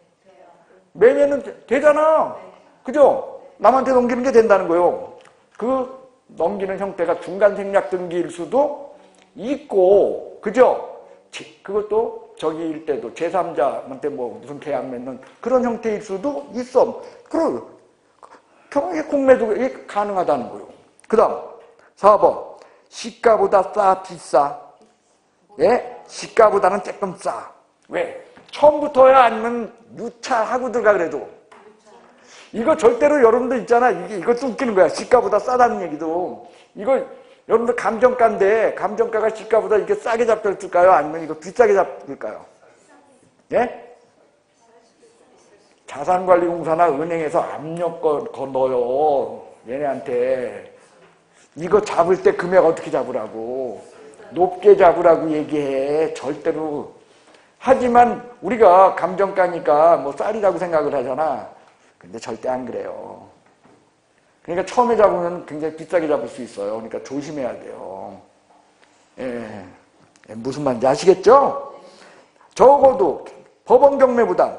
되잖아. 그죠? 남한테 넘기는 게 된다는 거예요. 그 넘기는 형태가 중간 생략 등기일 수도 있고, 그죠? 그것도 저기일 때도 제3자한테 뭐 무슨 계약 맺는 그런 형태일 수도 있어. 그럼 경매 공매도 가능하다는 거예요. 그 다음 4번 시가보다 싸 비싸? 예? 시가보다는 조금 싸. 왜? 처음부터야 아니면 유차하고 들어가 그래도. 이거 절대로 여러분들 있잖아. 이것도 웃기는 거야. 시가보다 싸다는 얘기도. 이거 여러분들 감정가인데 감정가가 시가보다 이렇게 싸게 잡힐까요? 아니면 이거 비싸게 잡힐까요? 예? 자산관리공사나 은행에서 압력 넣어요. 얘네한테. 이거 잡을 때 금액 어떻게 잡으라고. 높게 잡으라고 얘기해. 절대로. 하지만 우리가 감정가니까 뭐 쌀이라고 생각을 하잖아. 근데 절대 안 그래요. 그러니까 처음에 잡으면 굉장히 비싸게 잡을 수 있어요. 그러니까 조심해야 돼요. 예. 무슨 말인지 아시겠죠? 적어도 법원 경매보다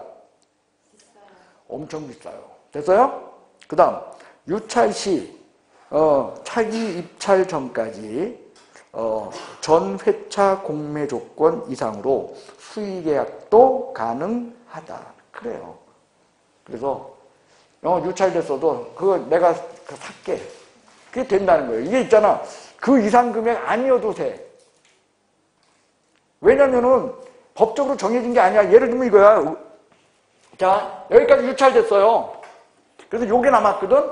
엄청 비싸요. 됐어요? 그 다음 유찰 시 차기 입찰 전까지 전 회차 공매 조건 이상으로 수의계약도 가능하다. 그래요. 그래서 유찰됐어도 그거 내가 살게. 그게 된다는 거예요. 이게 있잖아. 그 이상 금액 아니어도 돼. 왜냐면은 법적으로 정해진 게 아니야. 예를 들면 이거야. 자, 여기까지 유찰됐어요. 그래서 요게 남았거든?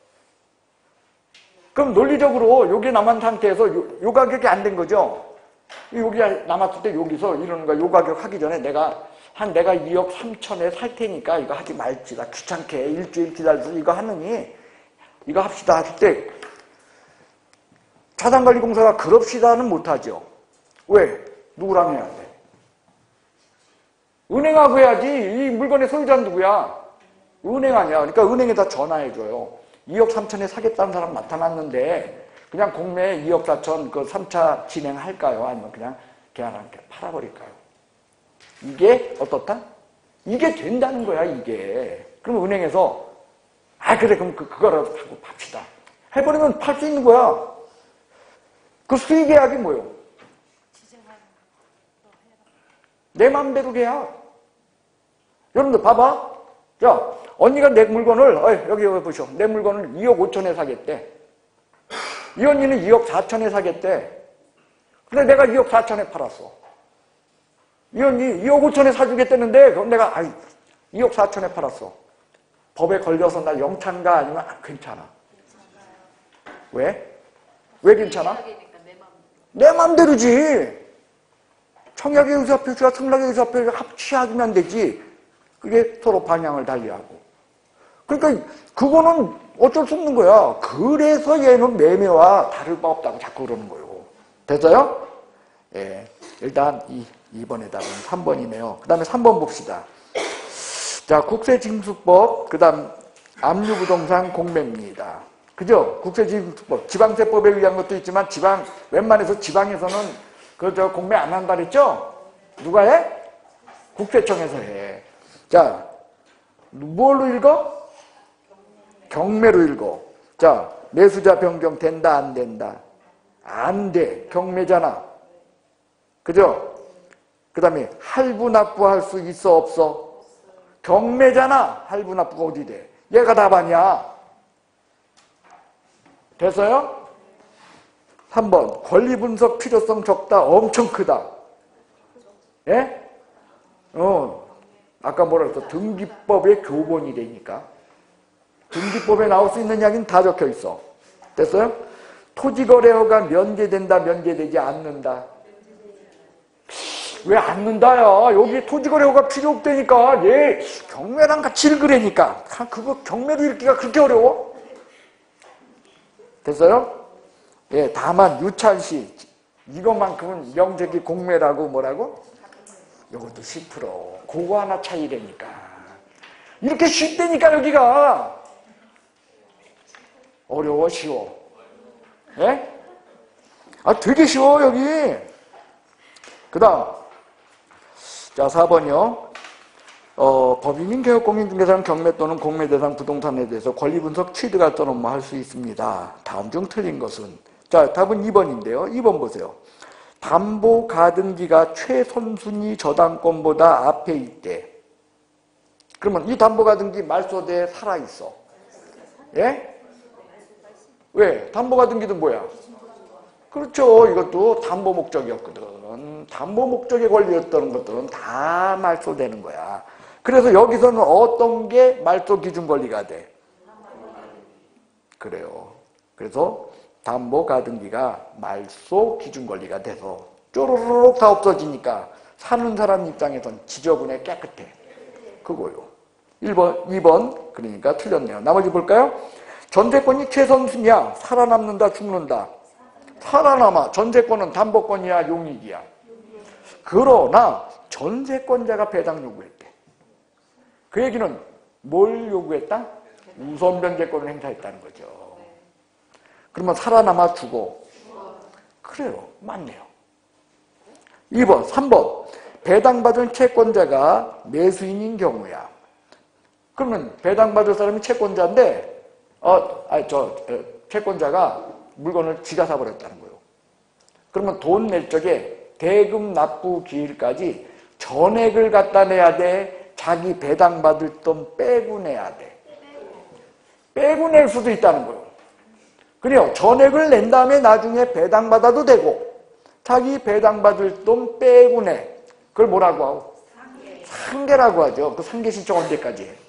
그럼 논리적으로 요게 남은 상태에서 요 가격이 안 된 거죠? 여기 남았을 때 여기서 이러는 거야. 요 가격 하기 전에 내가 2억 3천에 살 테니까 이거 하지 말지다. 귀찮게 일주일 기다려서 이거 하느니 이거 합시다 할 때 자산관리공사가 그럽시다는 못하죠. 왜? 누구랑 해야 돼? 은행하고 해야지. 이 물건의 소유자는 누구야? 은행 아니야. 그러니까 은행에다 전화해줘요. 2억 3천에 사겠다는 사람 나타났는데 그냥 공매에 2억 4천 그 3차 진행할까요? 아니면 그냥 걔한테 팔아버릴까요? 이게 어떻다? 이게 된다는 거야, 이게. 그럼 은행에서 그래 그럼 그거라도 하고 팝시다. 해버리면 팔 수 있는 거야. 그 수의 계약이 뭐예요? 내 맘대로 계약. 여러분들 봐봐. 자, 언니가 내 물건을 여기 보시오. 내 물건을 2억 5천에 사겠대. 이 언니는 2억 4천에 사겠대. 근데 내가 2억 4천에 팔았어. 이 언니 2억 5천에 사주겠다는데 그럼 내가 2억 4천에 팔았어. 법에 걸려서 나 영창가 아니면 괜찮아. 왜? 왜 괜찮아? 내 맘대로지. 청약의 의사표시와 승낙의 의사표시가 합치하면 되지. 그게 서로 방향을 달리하고. 그러니까 그거는 어쩔 수 없는 거야. 그래서 얘는 매매와 다를 바 없다고 자꾸 그러는 거예요. 됐어요? 예. 일단 2번의 답은 3번이네요. 그 다음에 3번 봅시다. 자, 국세징수법, 그 다음 압류부동산 공매입니다. 그죠? 국세징수법, 지방세법에 의한 것도 있지만 웬만해서 지방에서는 공매 안 한다 그랬죠? 누가 해? 국세청에서 해. 자, 뭘로 읽어? 경매로 읽어. 자, 매수자 변경 된다, 안 된다? 안 돼. 경매잖아. 그죠? 그 다음에 할부 납부할 수 있어, 없어? 경매잖아. 할부 납부가 어디 돼? 얘가 답아니야. 됐어요? 3번 권리 분석 필요성 적다. 엄청 크다. 예? 아까 뭐라 그랬어? 등기법의 교본이 되니까. 등기법에 나올 수 있는 이야기는 다 적혀 있어. 됐어요? 토지거래허가 면제된다, 면제되지 않는다. 왜 않는다야? 여기 토지거래허가 필요 없다니까. 얘 경매랑 같이 읽으라니까. 그거 경매로 읽기가 그렇게 어려워? 됐어요? 예, 다만 유찰시 이것만큼은 명백히 공매라고 뭐라고? 이것도 10%. 그거 하나 차이라니까. 이렇게 쉽다니까 여기가. 어려워, 쉬워? 예? 되게 쉬워 여기. 그 다음 자 4번이요. 법인인 개업공인중개사는 경매 또는 공매 대상 부동산에 대해서 권리 분석 취득할 또는 뭐 할 수 있습니다. 다음 중 틀린 것은? 자, 답은 2번인데요. 2번 보세요. 담보 가등기가 최선순위 저당권보다 앞에 있대. 그러면 이 담보 가등기 말소대에 살아있어. 예? 왜? 담보 가등기도 뭐야? 그렇죠. 이것도 담보 목적이었거든. 담보 목적에 걸렸던 것들은 다 말소되는 거야. 그래서 여기서는 어떤 게 말소 기준 권리가 돼? 그래요. 그래서 담보 가등기가 말소 기준 권리가 돼서 쪼르르륵 다 없어지니까 사는 사람 입장에선 지저분해 깨끗해. 그거요. 1번, 2번 그러니까 틀렸네요. 나머지 볼까요? 전세권이 최선순위야. 살아남는다, 죽는다. 살아남아. 전세권은 담보권이야, 용익이야. 그러나 전세권자가 배당 요구했대. 그 얘기는 뭘 요구했다? 우선 변제권을 행사했다는 거죠. 그러면 살아남아 죽어. 그래요. 맞네요. 2번, 3번. 배당받은 채권자가 매수인인 경우야. 그러면 배당받을 사람이 채권자인데 채권자가 물건을 지가 사버렸다는 거예요. 그러면 돈 낼 적에 대금 납부 기일까지 전액을 갖다 내야 돼? 자기 배당받을 돈 빼고 내야 돼? 빼고 낼 수도 있다는 거예요. 그래요. 전액을 낸 다음에 나중에 배당받아도 되고 자기 배당받을 돈 빼고 내. 그걸 뭐라고 하고? 상계라고 하죠. 그 상계 신청 언제까지 해?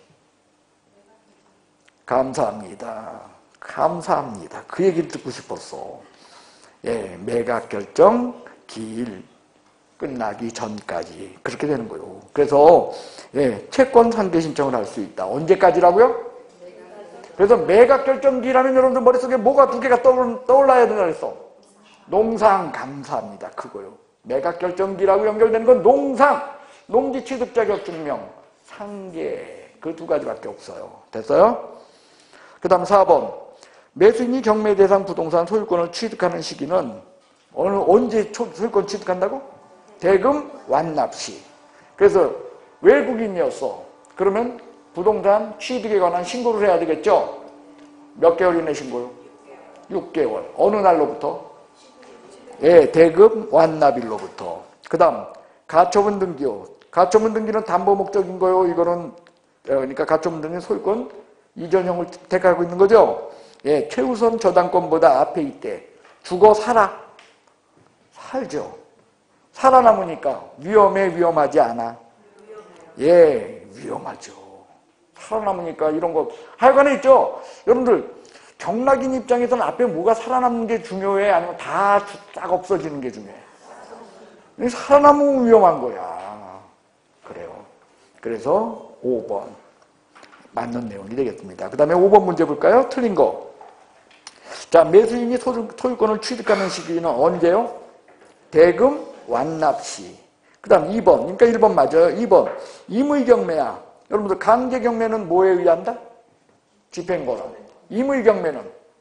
감사합니다. 감사합니다. 그 얘기를 듣고 싶었어. 예, 매각 결정 기일 끝나기 전까지 그렇게 되는 거예요. 그래서 예, 채권 상계 신청을 할 수 있다. 언제까지라고요? 그래서 매각 결정기라면 여러분들 머릿속에 뭐가 두 개가 떠올라야 된다 그랬어. 농상 감사합니다. 그거요. 매각 결정기라고 연결되는 건 농상, 농지 취득 자격 증명, 상계 그 두 가지밖에 없어요. 됐어요? 그 다음 4번 매수인이 경매 대상 부동산 소유권을 취득하는 시기는 언제 소유권 취득한다고? 대금 완납 시. 그래서 외국인이었어. 그러면 부동산 취득에 관한 신고를 해야 되겠죠? 몇 개월 이내 신고요? 6개월. 어느 날로부터? 예, 대금 완납일로부터. 그 다음 가처분 등기요. 가처분 등기는 담보 목적인 거요. 이거는 그러니까 가처분 등기는 소유권 이전형을 택하고 있는 거죠. 예, 최우선 저당권보다 앞에 있대. 죽어 살아. 살죠. 살아남으니까 위험해, 위험하지 않아? 예, 위험하죠. 살아남으니까 이런 거 하여간에 있죠. 여러분들 경락인 입장에서는 앞에 뭐가 살아남는 게 중요해? 아니면 다 싹 없어지는 게 중요해? 살아남으면 위험한 거야. 그래요. 그래서 5번 맞는 내용이 되겠습니다. 그 다음에 5번 문제 볼까요? 틀린 거. 자, 매수인이 소유권을 취득하는 시기는 언제요? 대금 완납 시. 그 다음 2번. 그러니까 1번 맞아요. 2번. 임의경매야. 여러분들 강제경매는 뭐에 의한다? 집행권은. 임의경매는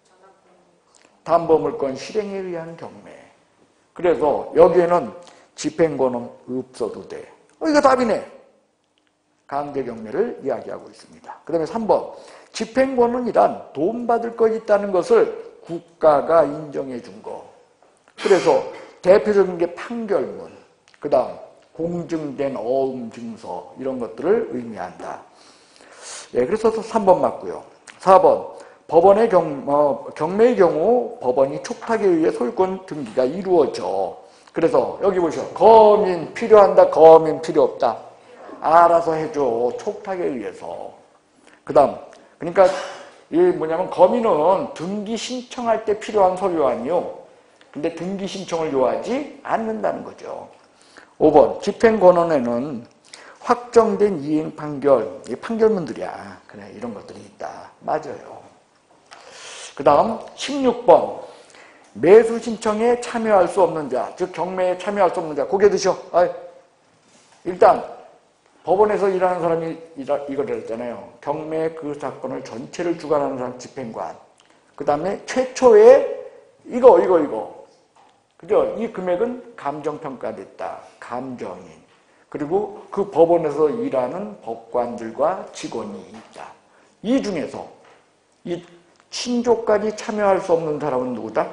담보물권 실행에 의한 경매. 그래서 여기에는 집행권은 없어도 돼. 이거 답이네. 강제경매를 이야기하고 있습니다. 그 다음에 3번. 집행권은 이란 돈 받을 거 있다는 것을 국가가 인정해 준 거. 그래서 대표적인 게 판결문, 그 다음 공증된 어음증서 이런 것들을 의미한다. 예, 그래서 3번 맞고요. 4번. 법원의 경매의 경우 법원이 촉탁에 의해 소유권 등기가 이루어져. 그래서 여기 보시오. 거민 필요한다, 거민 필요 없다. 알아서 해줘. 촉탁에 의해서. 그 다음 그러니까 이 뭐냐면 거민은 등기 신청할 때 필요한 서류 아니요. 근데 등기 신청을 요하지 않는다는 거죠. 5번 집행권원에는 확정된 이행 판결, 이 판결문들이야. 그래, 이런 것들이 있다. 맞아요. 그 다음 16번 매수 신청에 참여할 수 없는 자, 즉 경매에 참여할 수 없는 자. 고개 드셔. 일단 법원에서 일하는 사람이 이걸 했잖아요. 경매 그 사건을 전체를 주관하는 사람 집행관. 그 다음에 최초에 이거. 그죠? 이 금액은 감정평가됐다. 감정인. 그리고 그 법원에서 일하는 법관들과 직원이 있다. 이 중에서 이 친족까지 참여할 수 없는 사람은 누구다?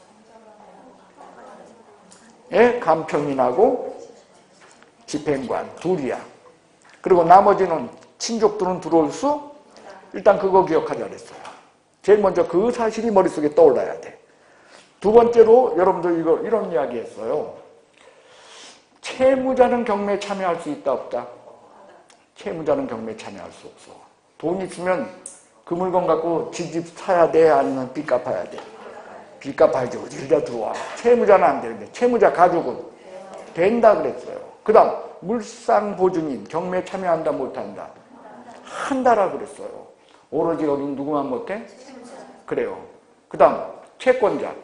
예, 감평인하고 집행관 둘이야. 그리고 나머지는 친족들은 들어올 수? 일단 그거 기억하자 그랬어요. 제일 먼저 그 사실이 머릿속에 떠올라야 돼. 두 번째로 여러분들 이런 이야기 했어요. 채무자는 경매에 참여할 수 있다 없다? 채무자는 경매에 참여할 수 없어. 돈 있으면 그 물건 갖고 집 사야 돼? 아니면 빚 갚아야 돼? 빚 갚아야지. 어디를 다 들어와. 채무자는 안 되는데 채무자 가족은 된다 그랬어요. 그 다음 물상보증인 경매에 참여한다 못한다? 한다라 그랬어요. 오로지 여긴 누구만 못해? 그래요. 그 다음 채권자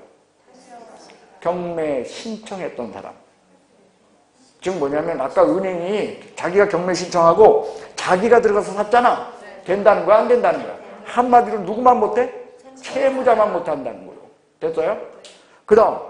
경매 신청했던 사람. 지금 뭐냐면 아까 은행이 자기가 경매 신청하고 자기가 들어가서 샀잖아. 된다는 거야? 안 된다는 거야? 한마디로 누구만 못해? 채무자만 못한다는 거예요. 됐어요? 그 다음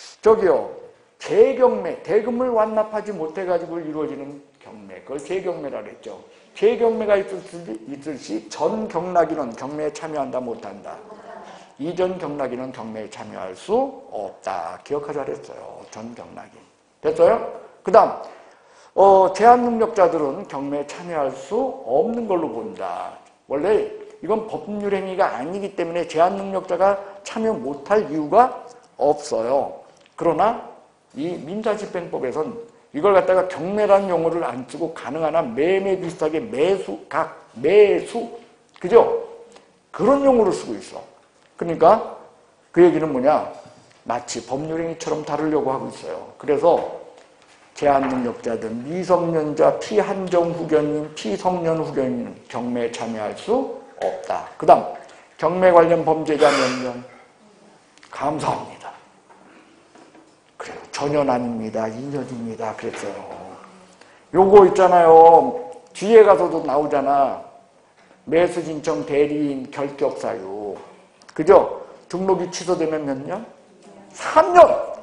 재경매, 대금을 완납하지 못해가지고 이루어지는 경매. 그걸 재경매라 그랬죠. 재경매가 있을 시 전 경락인은 경매에 참여한다 못한다? 이전 경락인은 경매에 참여할 수 없다. 기억하자 그랬어요. 전 경락인. 됐어요? 그 다음 제한 능력자들은 경매에 참여할 수 없는 걸로 본다. 원래 이건 법률 행위가 아니기 때문에 제한 능력자가 참여 못할 이유가 없어요. 그러나 이 민사집행법에선 이걸 갖다가 경매라는 용어를 안 쓰고 가능한 한 매매 비슷하게 매수, 각, 매수, 그죠? 그런 용어를 쓰고 있어. 그러니까 그 얘기는 뭐냐? 마치 법률행위처럼 다루려고 하고 있어요. 그래서 제한능력자들, 미성년자, 피한정 후견인, 피성년 후견인 경매에 참여할 수 없다. 그 다음 경매 관련 범죄자 몇 명? 감사합니다. 그래요. 전혀 아닙니다. 2년입니다. 그랬어요. 요거 있잖아요. 뒤에 가서도 나오잖아. 매수신청 대리인 결격사유. 그죠? 등록이 취소되면 몇 년? 3년!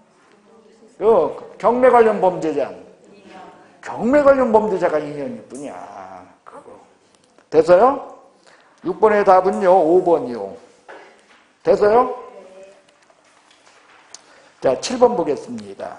경매 관련 범죄자. 경매 관련 범죄자가 2년일 뿐이야. 그거. 됐어요? 6번의 답은요, 5번이요. 됐어요? 자, 7번 보겠습니다.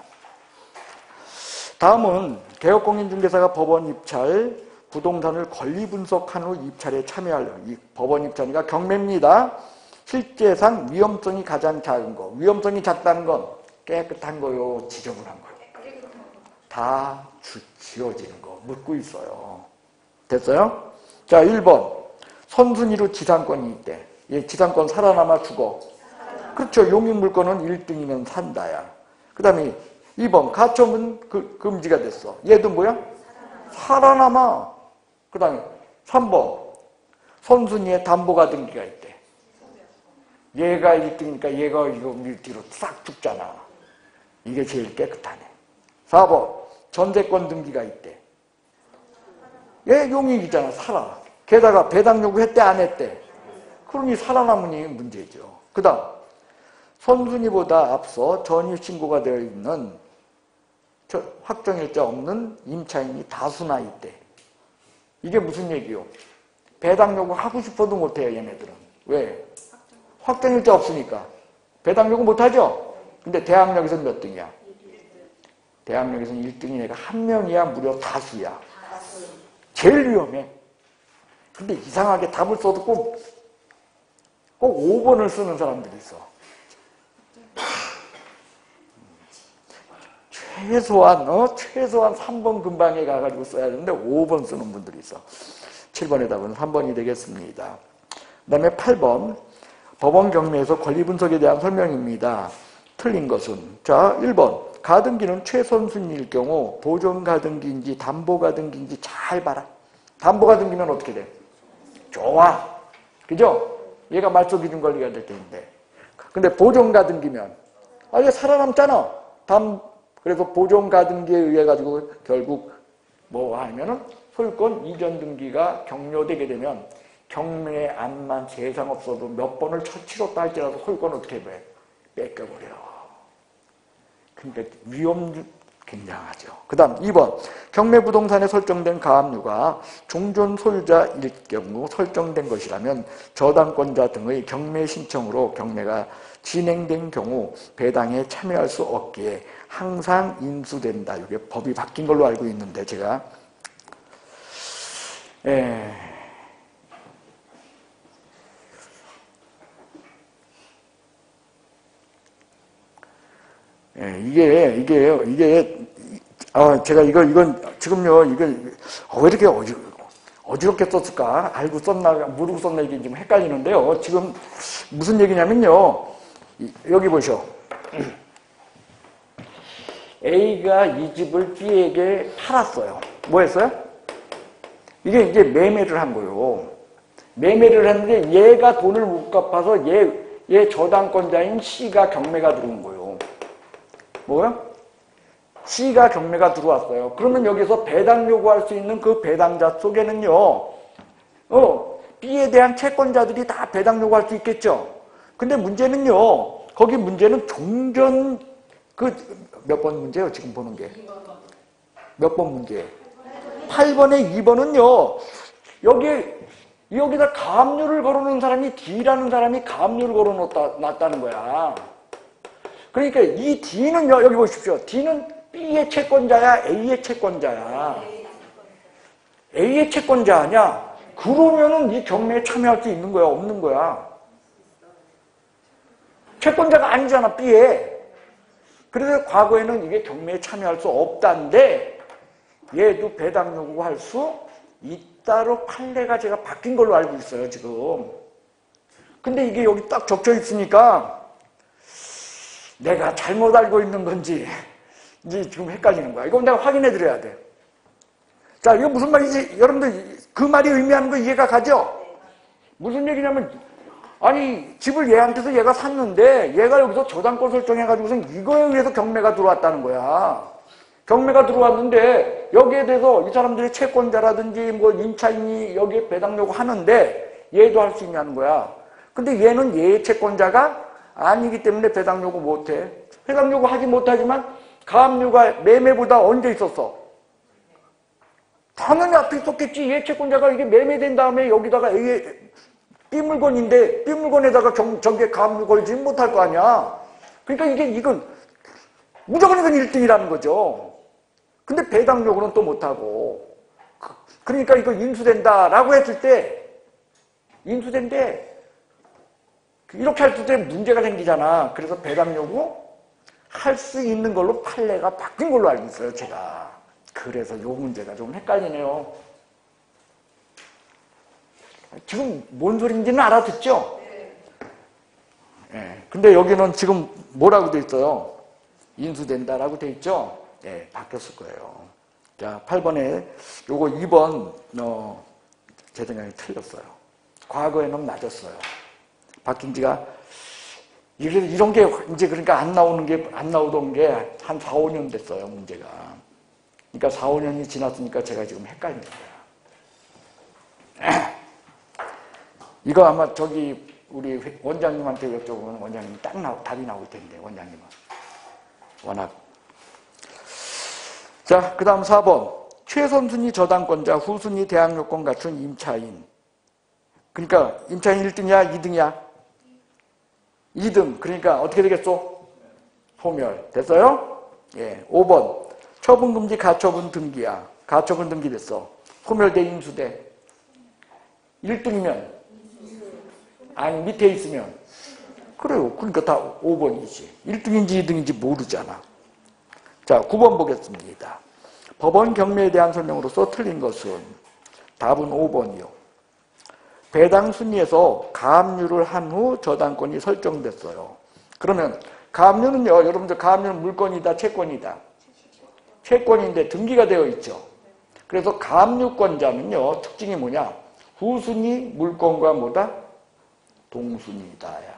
다음은 개업공인중개사가 법원 입찰, 부동산을 권리 분석한 후 입찰에 참여하려. 이 법원 입찰이니까 경매입니다. 실제상 위험성이 가장 작은 거. 위험성이 작다는 건 깨끗한 거요, 지저분한 거요. 다 지워지는 거 묻고 있어요. 됐어요? 자, 1번. 선순위로 지상권이 있대. 얘 지상권 살아남아 죽어. 그렇죠. 용익물권은 1등이면 산다야. 그 다음에 2번. 가처분 금지가 됐어. 얘도 뭐야? 살아남아. 그 다음에 3번. 선순위에 담보가 등기가 있대. 얘가 1등이니까 얘가 이거 밀뒤로 싹 죽잖아. 이게 제일 깨끗하네. 4번. 전세권 등기가 있대. 얘 용익이잖아. 살아. 게다가 배당 요구 했대 안 했대? 그러니 살아남으니 문제죠. 그 다음 선순위보다 앞서 전입신고가 되어 있는 확정일자 없는 임차인이 다수나 있대. 이게 무슨 얘기요? 배당 요구 하고 싶어도 못해요. 얘네들은. 왜? 확정일자 없으니까. 배당 요구 못하죠? 근데 대학력에서는 몇 등이야? 대학력에서는 1등인 애가 한 명이야? 무려 다수야? 제일 위험해. 근데 이상하게 답을 써도 꼭 5번을 쓰는 사람들이 있어. 최소한 3번 근방에 가가지고 써야 되는데 5번 쓰는 분들이 있어. 7번의 답은 3번이 되겠습니다. 그 다음에 8번. 법원 경매에서 권리 분석에 대한 설명입니다. 틀린 것은. 자, 1번. 가등기는 최선순위일 경우 보존 가등기인지 담보 가등기인지 잘 봐라. 담보 가등기면 어떻게 돼? 좋아. 그죠? 얘가 말소 기준 관리가 될 텐데. 근데 보존 가등기면 얘 살아남잖아. 그래서 보존 가등기에 의해 가지고 결국 뭐 하면은 소유권 이전 등기가 격려되게 되면 경매에 암만 세상 없어도 몇 번을 치렀다 할지라도 소유권 어떻게 해? 뺏겨버려. 그러니까 위험 굉장하죠. 그 다음 2번. 경매 부동산에 설정된 가압류가 종전 소유자일 경우 설정된 것이라면 저당권자 등의 경매 신청으로 경매가 진행된 경우 배당에 참여할 수 없기에 항상 인수된다. 이게 법이 바뀐 걸로 알고 있는데 제가 제가 이건 지금요, 왜 이렇게 어지럽게 썼을까? 알고 썼나, 모르고 썼나 이게 좀 헷갈리는데요. 지금 무슨 얘기냐면요. 여기 보셔. A가 이 집을 B에게 팔았어요. 뭐 했어요? 이게 이제 매매를 한 거예요. 매매를 했는데 얘가 돈을 못 갚아서 얘 저당권자인 C가 경매가 들어온 거예요. 뭐요? C가 경매가 들어왔어요. 그러면 여기서 배당 요구할 수 있는 그 배당자 속에는요, B에 대한 채권자들이 다 배당 요구할 수 있겠죠. 근데 문제는요, 거기 문제는 종전, 몇 번 문제예요? 지금 보는 게. 몇 번 문제예요? 8번에 2번은요, 여기다 가압류를 걸어놓은 사람이 D라는 사람이 가압류를 걸어놨다는 거야. 그러니까 이 D는요, 여기 보십시오. D는 B의 채권자야, A의 채권자야. A의 채권자 아니야? 그러면은 이 경매에 참여할 수 있는 거야, 없는 거야? 채권자가 아니잖아, B에. 그래서 과거에는 이게 경매에 참여할 수 없다는데 얘도 배당 요구할 수 있다로 판례가 제가 바뀐 걸로 알고 있어요, 지금. 근데 이게 여기 딱 적혀 있으니까 내가 잘못 알고 있는 건지 이제 지금 헷갈리는 거야. 이건 내가 확인해 드려야 돼. 자, 이거 무슨 말이지? 여러분들 그 말이 의미하는 거 이해가 가죠? 무슨 얘기냐면 아니 집을 얘한테서 얘가 샀는데 얘가 여기서 저당권 설정해가지고선 이거에 의해서 경매가 들어왔다는 거야. 경매가 들어왔는데 여기에 대해서 이 사람들이 채권자라든지 뭐 임차인이 여기에 배당 요구하는데 얘도 할 수 있냐는 거야. 근데 얘는 얘의 채권자가 아니기 때문에 배당 요구 못해. 배당 요구 하지 못하지만 가압류가 매매보다 언제 있었어? 당연히 앞에 있었겠지. 얘 채권자가 이게 매매된 다음에 여기다가 이게 B 물건인데 B 물건에다가 저기에 가압류 걸지 못할 거 아니야. 그러니까 이건 무조건 이건 1등이라는 거죠. 근데 배당 요구는 또 못하고. 그러니까 이거 인수된다라고 했을 때 인수된대. 이렇게 할 때 문제가 생기잖아. 그래서 배당 요구 할 수 있는 걸로 판례가 바뀐 걸로 알고 있어요, 제가. 그래서 요 문제가 좀 헷갈리네요. 지금 뭔 소리인지는 알아듣죠? 네. 근데 여기는 지금 뭐라고 돼 있어요? 인수된다라고 돼 있죠? 네, 바뀌었을 거예요. 자, 8번에 요거 2번 제 생각에 틀렸어요. 과거에는 맞았어요. 바뀐 지가 이런 게 이제 그러니까 안 나오던 게 한 4, 5년 됐어요, 문제가. 그러니까 4, 5년이 지났으니까 제가 지금 헷갈리는 거야. 이거 아마 저기 우리 원장님한테 여쭤보면 원장님이 딱 답이 나올 텐데, 원장님은. 워낙. 자, 그 다음 4번. 최선순위 저당권자, 후순위 대항요건 갖춘 임차인. 그러니까 임차인 1등이야, 2등이야? 2등. 그러니까 어떻게 되겠어? 소멸. 됐어요? 예. 5번. 처분금지 가처분 등기야. 가처분 등기 됐어. 소멸돼, 인수돼. 1등이면? 아니, 밑에 있으면? 그래요. 그러니까 다 5번이지. 1등인지 2등인지 모르잖아. 자, 9번 보겠습니다. 법원 경매에 대한 설명으로서 틀린 것은 답은 5번이요. 배당 순위에서 가압류를 한 후 저당권이 설정됐어요. 그러면 가압류는요, 여러분들 가압류는 물건이다, 채권이다. 채권인데 등기가 되어 있죠. 그래서 가압류권자는요, 특징이 뭐냐? 후순위 물건과 뭐다? 동순위다야.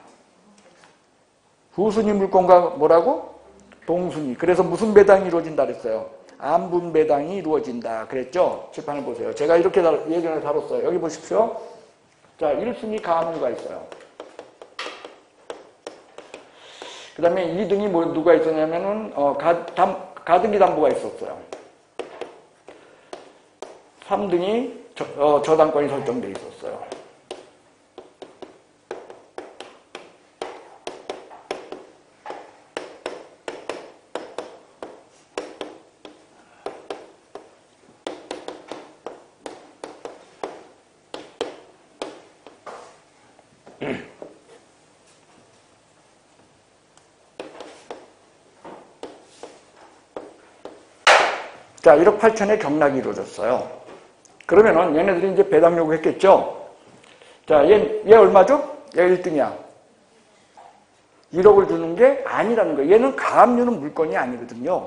후순위 물건과 뭐라고? 동순위. 그래서 무슨 배당이 이루어진다 그랬어요? 안분 배당이 이루어진다 그랬죠? 칠판을 보세요. 제가 이렇게 예전에 다뤘어요. 여기 보십시오. 자, 1순위 가압류가 있어요. 그 다음에 2등이 누가 있었냐면은, 가등기 담보가 있었어요. 3등이 저당권이 설정돼 있었어요. 자, 1억 8천에 경락이 이루어졌어요. 그러면은 얘네들이 이제 배당 요구했겠죠? 자, 얘 얼마죠? 얘 1등이야. 1억을 주는 게 아니라는 거예요. 얘는 가압류는 물건이 아니거든요.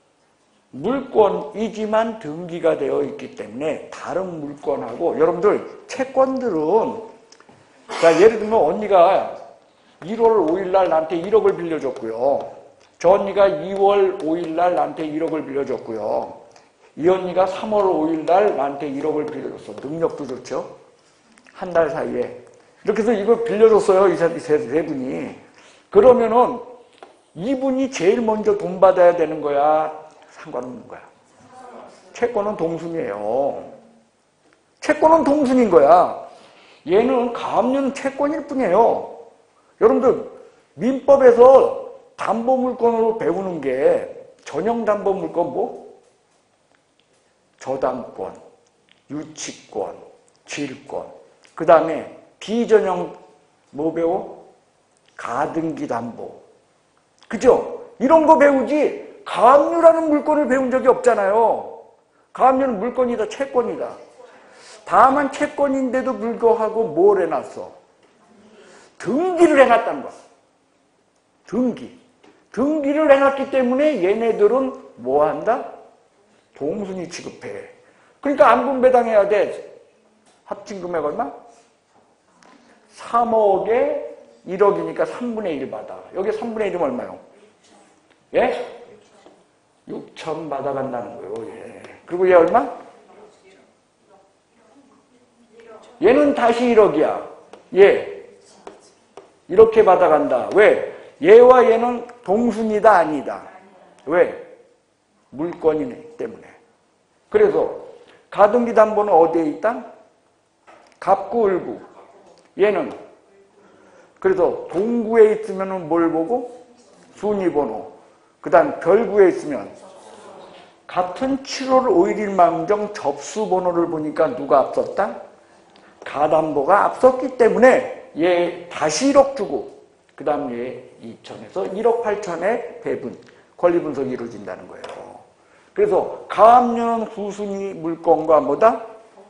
물건이지만 등기가 되어 있기 때문에 다른 물건하고, 여러분들 채권들은, 자, 예를 들면 언니가 1월 5일 날 나한테 1억을 빌려줬고요. 저 언니가 2월 5일 날 나한테 1억을 빌려줬고요. 이 언니가 3월 5일 날 나한테 1억을 빌려줬어. 능력도 좋죠? 한 달 사이에. 이렇게 해서 이걸 빌려줬어요. 이 세 분이. 그러면은 이분이 제일 먼저 돈 받아야 되는 거야? 상관없는 거야. 채권은 동순이에요. 채권은 동순인 거야. 얘는 가압류는 채권일 뿐이에요. 여러분들 민법에서 담보물건으로 배우는 게 전형담보물건 뭐? 저당권, 유치권, 질권. 그 다음에 비전형 뭐 배워? 가등기 담보. 그죠? 이런 거 배우지 가압류라는 물건을 배운 적이 없잖아요. 가압류는 물건이다, 채권이다. 다만 채권인데도 불구하고 뭘 해놨어? 등기를 해놨다는 거야. 등기를 해놨기 때문에 얘네들은 뭐 한다? 동순이 취급해. 그러니까 안분배당해야 돼. 합친 금액 얼마? 3억에 1억이니까 3분의 1 받아. 여기 3분의 1이면 얼마요? 예? 6천 받아간다는 거예요. 예. 그리고 얘 얼마? 얘는 다시 1억이야. 얘 이렇게 받아간다. 왜? 얘와 얘는 동순이다 아니다. 왜? 물건이기 때문에. 그래서 가등기 담보는 어디에 있다? 갑구, 을구. 얘는 그래서 동구에 있으면 뭘 보고? 순위번호. 그 다음 별구에 있으면 같은 7월 5일일 망정 접수번호를 보니까 누가 앞섰다? 가담보가 앞섰기 때문에 얘 다시 1억 주고 그 다음 얘 2천에서 1억 8천의 배분, 권리분석이 이루어진다는 거예요. 그래서 가압류는 후순위 물건과 뭐다?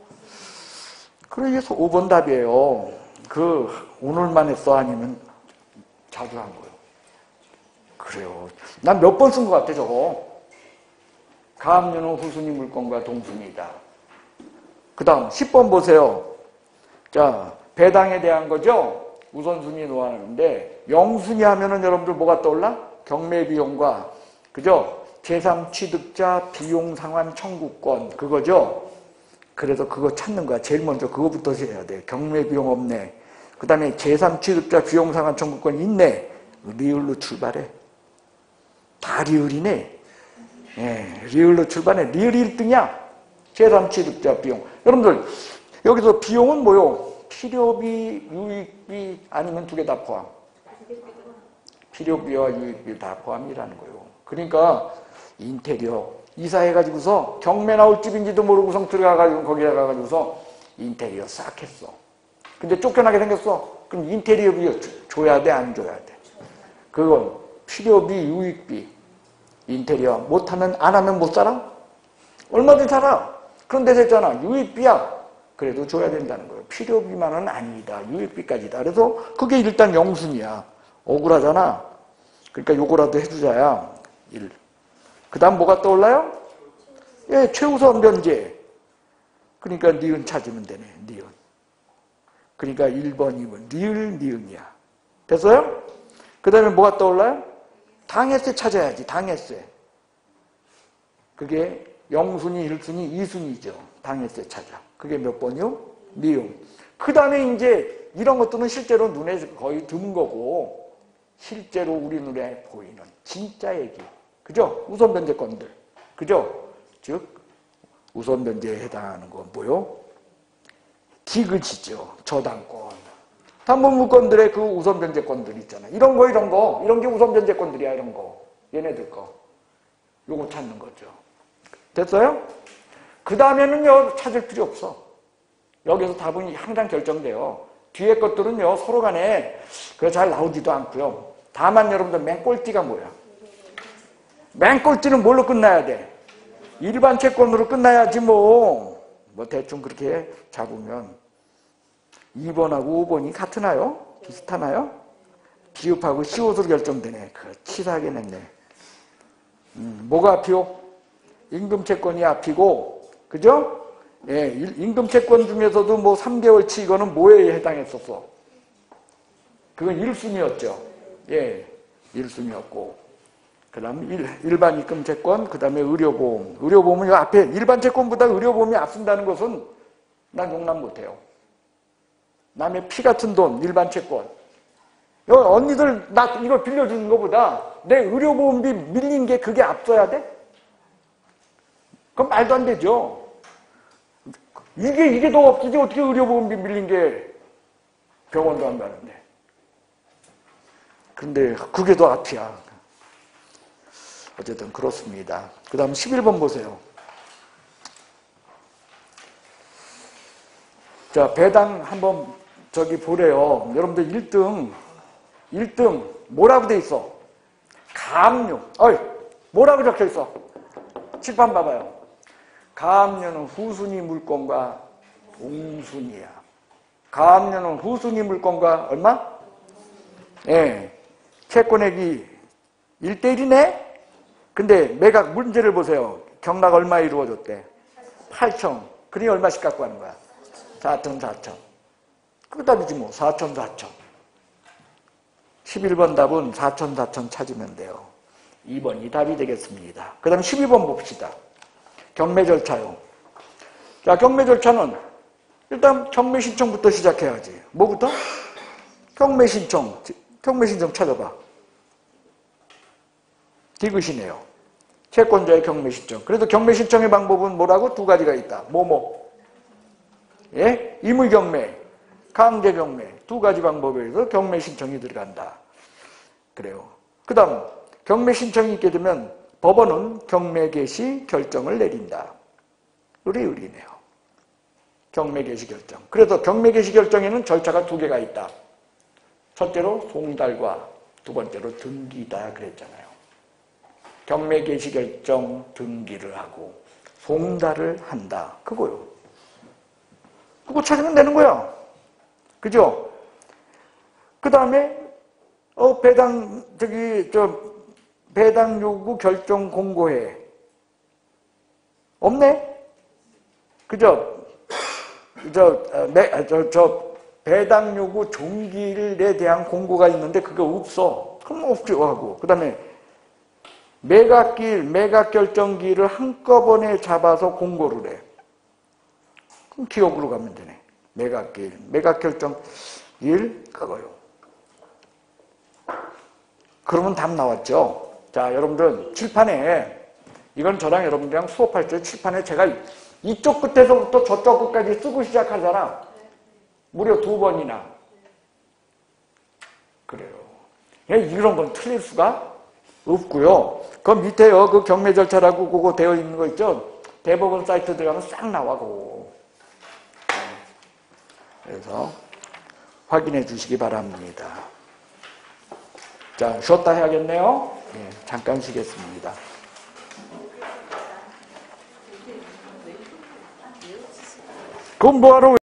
그래서 5번 답이에요. 오늘만 했어? 아니면 자주 한 거예요? 그래요. 난 몇 번 쓴 것 같아, 저거. 가압류는 후순위 물건과 동순위이다. 그 다음 10번 보세요. 자, 배당에 대한 거죠? 우선순위 놓았는데 영순위 하면은 여러분들 뭐가 떠올라? 경매비용과 그죠? 제3취득자 비용 상환 청구권 그거죠? 그래서 그거 찾는 거야. 제일 먼저 그거부터 해야 돼. 경매비용 없네. 그 다음에 제3취득자 비용 상환 청구권 있네. 리을로 출발해. 다 리을이네. 예, 리을로 출발해. 리을이 1등이야. 제3취득자 비용. 여러분들 여기서 비용은 뭐요? 필요비, 유익비 아니면 두 개 다 포함. 필요비와 유익비 다 포함이라는 거예요. 그러니까 인테리어 이사해가지고서 경매 나올 집인지도 모르고서 들어가가지고 거기에 가가지고서 인테리어 싹 했어. 근데 쫓겨나게 생겼어. 그럼 인테리어 비 줘야 돼, 안 줘야 돼? 그건 필요비, 유익비, 인테리어 못하면 안 하면 못 살아? 얼마든지 살아. 그런데 됐잖아. 유익비야. 그래도 줘야 된다는 거예요. 필요비만은 아니다. 유익비까지다. 그래서 그게 일단 영순이야. 억울하잖아. 그러니까 요거라도 해주자야. 1. 그 다음 뭐가 떠올라요? 예, 최우선 변제. 그러니까 니은 찾으면 되네. 니은. 그러니까 1번, 2번. 리을, 니은이야. 됐어요? 그 다음에 뭐가 떠올라요? 당해세 찾아야지. 당해세. 그게 0순위, 1순위, 2순위죠. 당해세 찾아. 그게 몇 번이요? 니은. 그 다음에 이제 이런 것들은 실제로 눈에 거의 드문 거고 실제로 우리 눈에 보이는 진짜 얘기. 그죠? 우선변제권들. 그죠? 즉 우선변제에 해당하는 건 뭐요? 디귿이죠. 저당권. 담보물건들의 그 우선변제권들 있잖아. 이런 게 우선변제권들이야. 이런 거. 얘네들 거. 요거 찾는 거죠. 됐어요? 그 다음에는요, 찾을 필요 없어. 여기서 답은 항상 결정돼요. 뒤에 것들은요, 서로 간에 잘 나오지도 않고요. 다만 여러분들 맨 꼴찌가 뭐야? 맨 꼴찌는 뭘로 끝나야 돼? 일반 채권으로 끝나야지 뭐 대충 그렇게 잡으면 2번하고 5번이 같으나요? 비슷하나요? 비읍하고 시옷으로 결정되네. 치사하게 냈네. 뭐가 앞이요? 임금채권이 앞이고, 그죠? 예, 임금채권 중에서도 뭐 3개월치 이거는 뭐에 해당했었어? 그건 1순위였죠. 예, 1순위였고. 그 다음에 일반 입금채권, 그 다음에 의료보험. 의료보험은 이 앞에 일반 채권보다 의료보험이 앞선다는 것은 난 용납 못해요. 남의 피 같은 돈, 일반 채권. 언니들 나 이거 빌려주는 것보다 내 의료보험비 밀린 게 그게 앞서야 돼? 그건 말도 안 되죠. 이게 더 없지 어떻게 의료보험비 밀린 게 병원도 안 가는데. 근데 그게 더 앞이야. 어쨌든 그렇습니다. 그 다음 11번 보세요. 자, 배당 한번 보래요. 여러분들 1등 뭐라고 돼 있어? 가압류. 어이, 뭐라고 적혀 있어? 칠판 봐봐요. 가압류는 후순위 물건과 동순위야. 가압류는 후순위 물건과 얼마? 예. 채권액이 1대1이네? 근데 매각 문제를 보세요. 경락 얼마 이루어졌대? 8천. 그러니 얼마씩 갖고 가는 거야? 4천, 4천. 그 답이지 뭐. 4천, 4천. 11번 답은 4천, 4천 찾으면 돼요. 2번이 답이 되겠습니다. 그 다음 12번 봅시다. 경매 절차요. 자, 경매 절차는 일단 경매 신청부터 시작해야지. 뭐부터? 경매 신청. 경매 신청 찾아봐. 디귿이네요. 채권자의 경매 신청. 그래도 경매 신청의 방법은 뭐라고? 두 가지가 있다. 뭐뭐? 예? 임의 경매, 강제 경매. 두 가지 방법에서 경매 신청이 들어간다. 그래요. 그 다음 경매 신청이 있게 되면 법원은 경매 개시 결정을 내린다. 의리네요. 경매 개시 결정. 그래서 경매 개시 결정에는 절차가 두 개가 있다. 첫째로 송달과 두 번째로 등기다 그랬잖아요. 경매 개시 결정 등기를 하고 송달을 한다. 그거요. 그거 찾으면 되는 거야. 그죠? 그 다음에 배당 요구 결정 공고해. 없네? 그죠? 배당 요구 종기에 대한 공고가 있는데 그게 없어. 그럼 없죠 하고. 그 다음에 매각 결정기를 한꺼번에 잡아서 공고를 해. 그럼 기억으로 가면 되네. 매각 결정일 그거요. 그러면 답 나왔죠. 자, 여러분들 칠판에 이건 저랑 여러분들이랑 수업할 때 칠판에 제가 이쪽 끝에서부터 저쪽 끝까지 쓰고 시작하잖아. 무려 2번이나. 그래요. 이런 건 틀릴 수가 없고요. 그 밑에요. 그 경매 절차라고 그거 되어 있는 거 있죠? 대법원 사이트 들어가면 싹 나와고. 그래서 확인해 주시기 바랍니다. 자, 쉬었다 해야겠네요. 네, 잠깐 쉬겠습니다. 그럼 뭐하러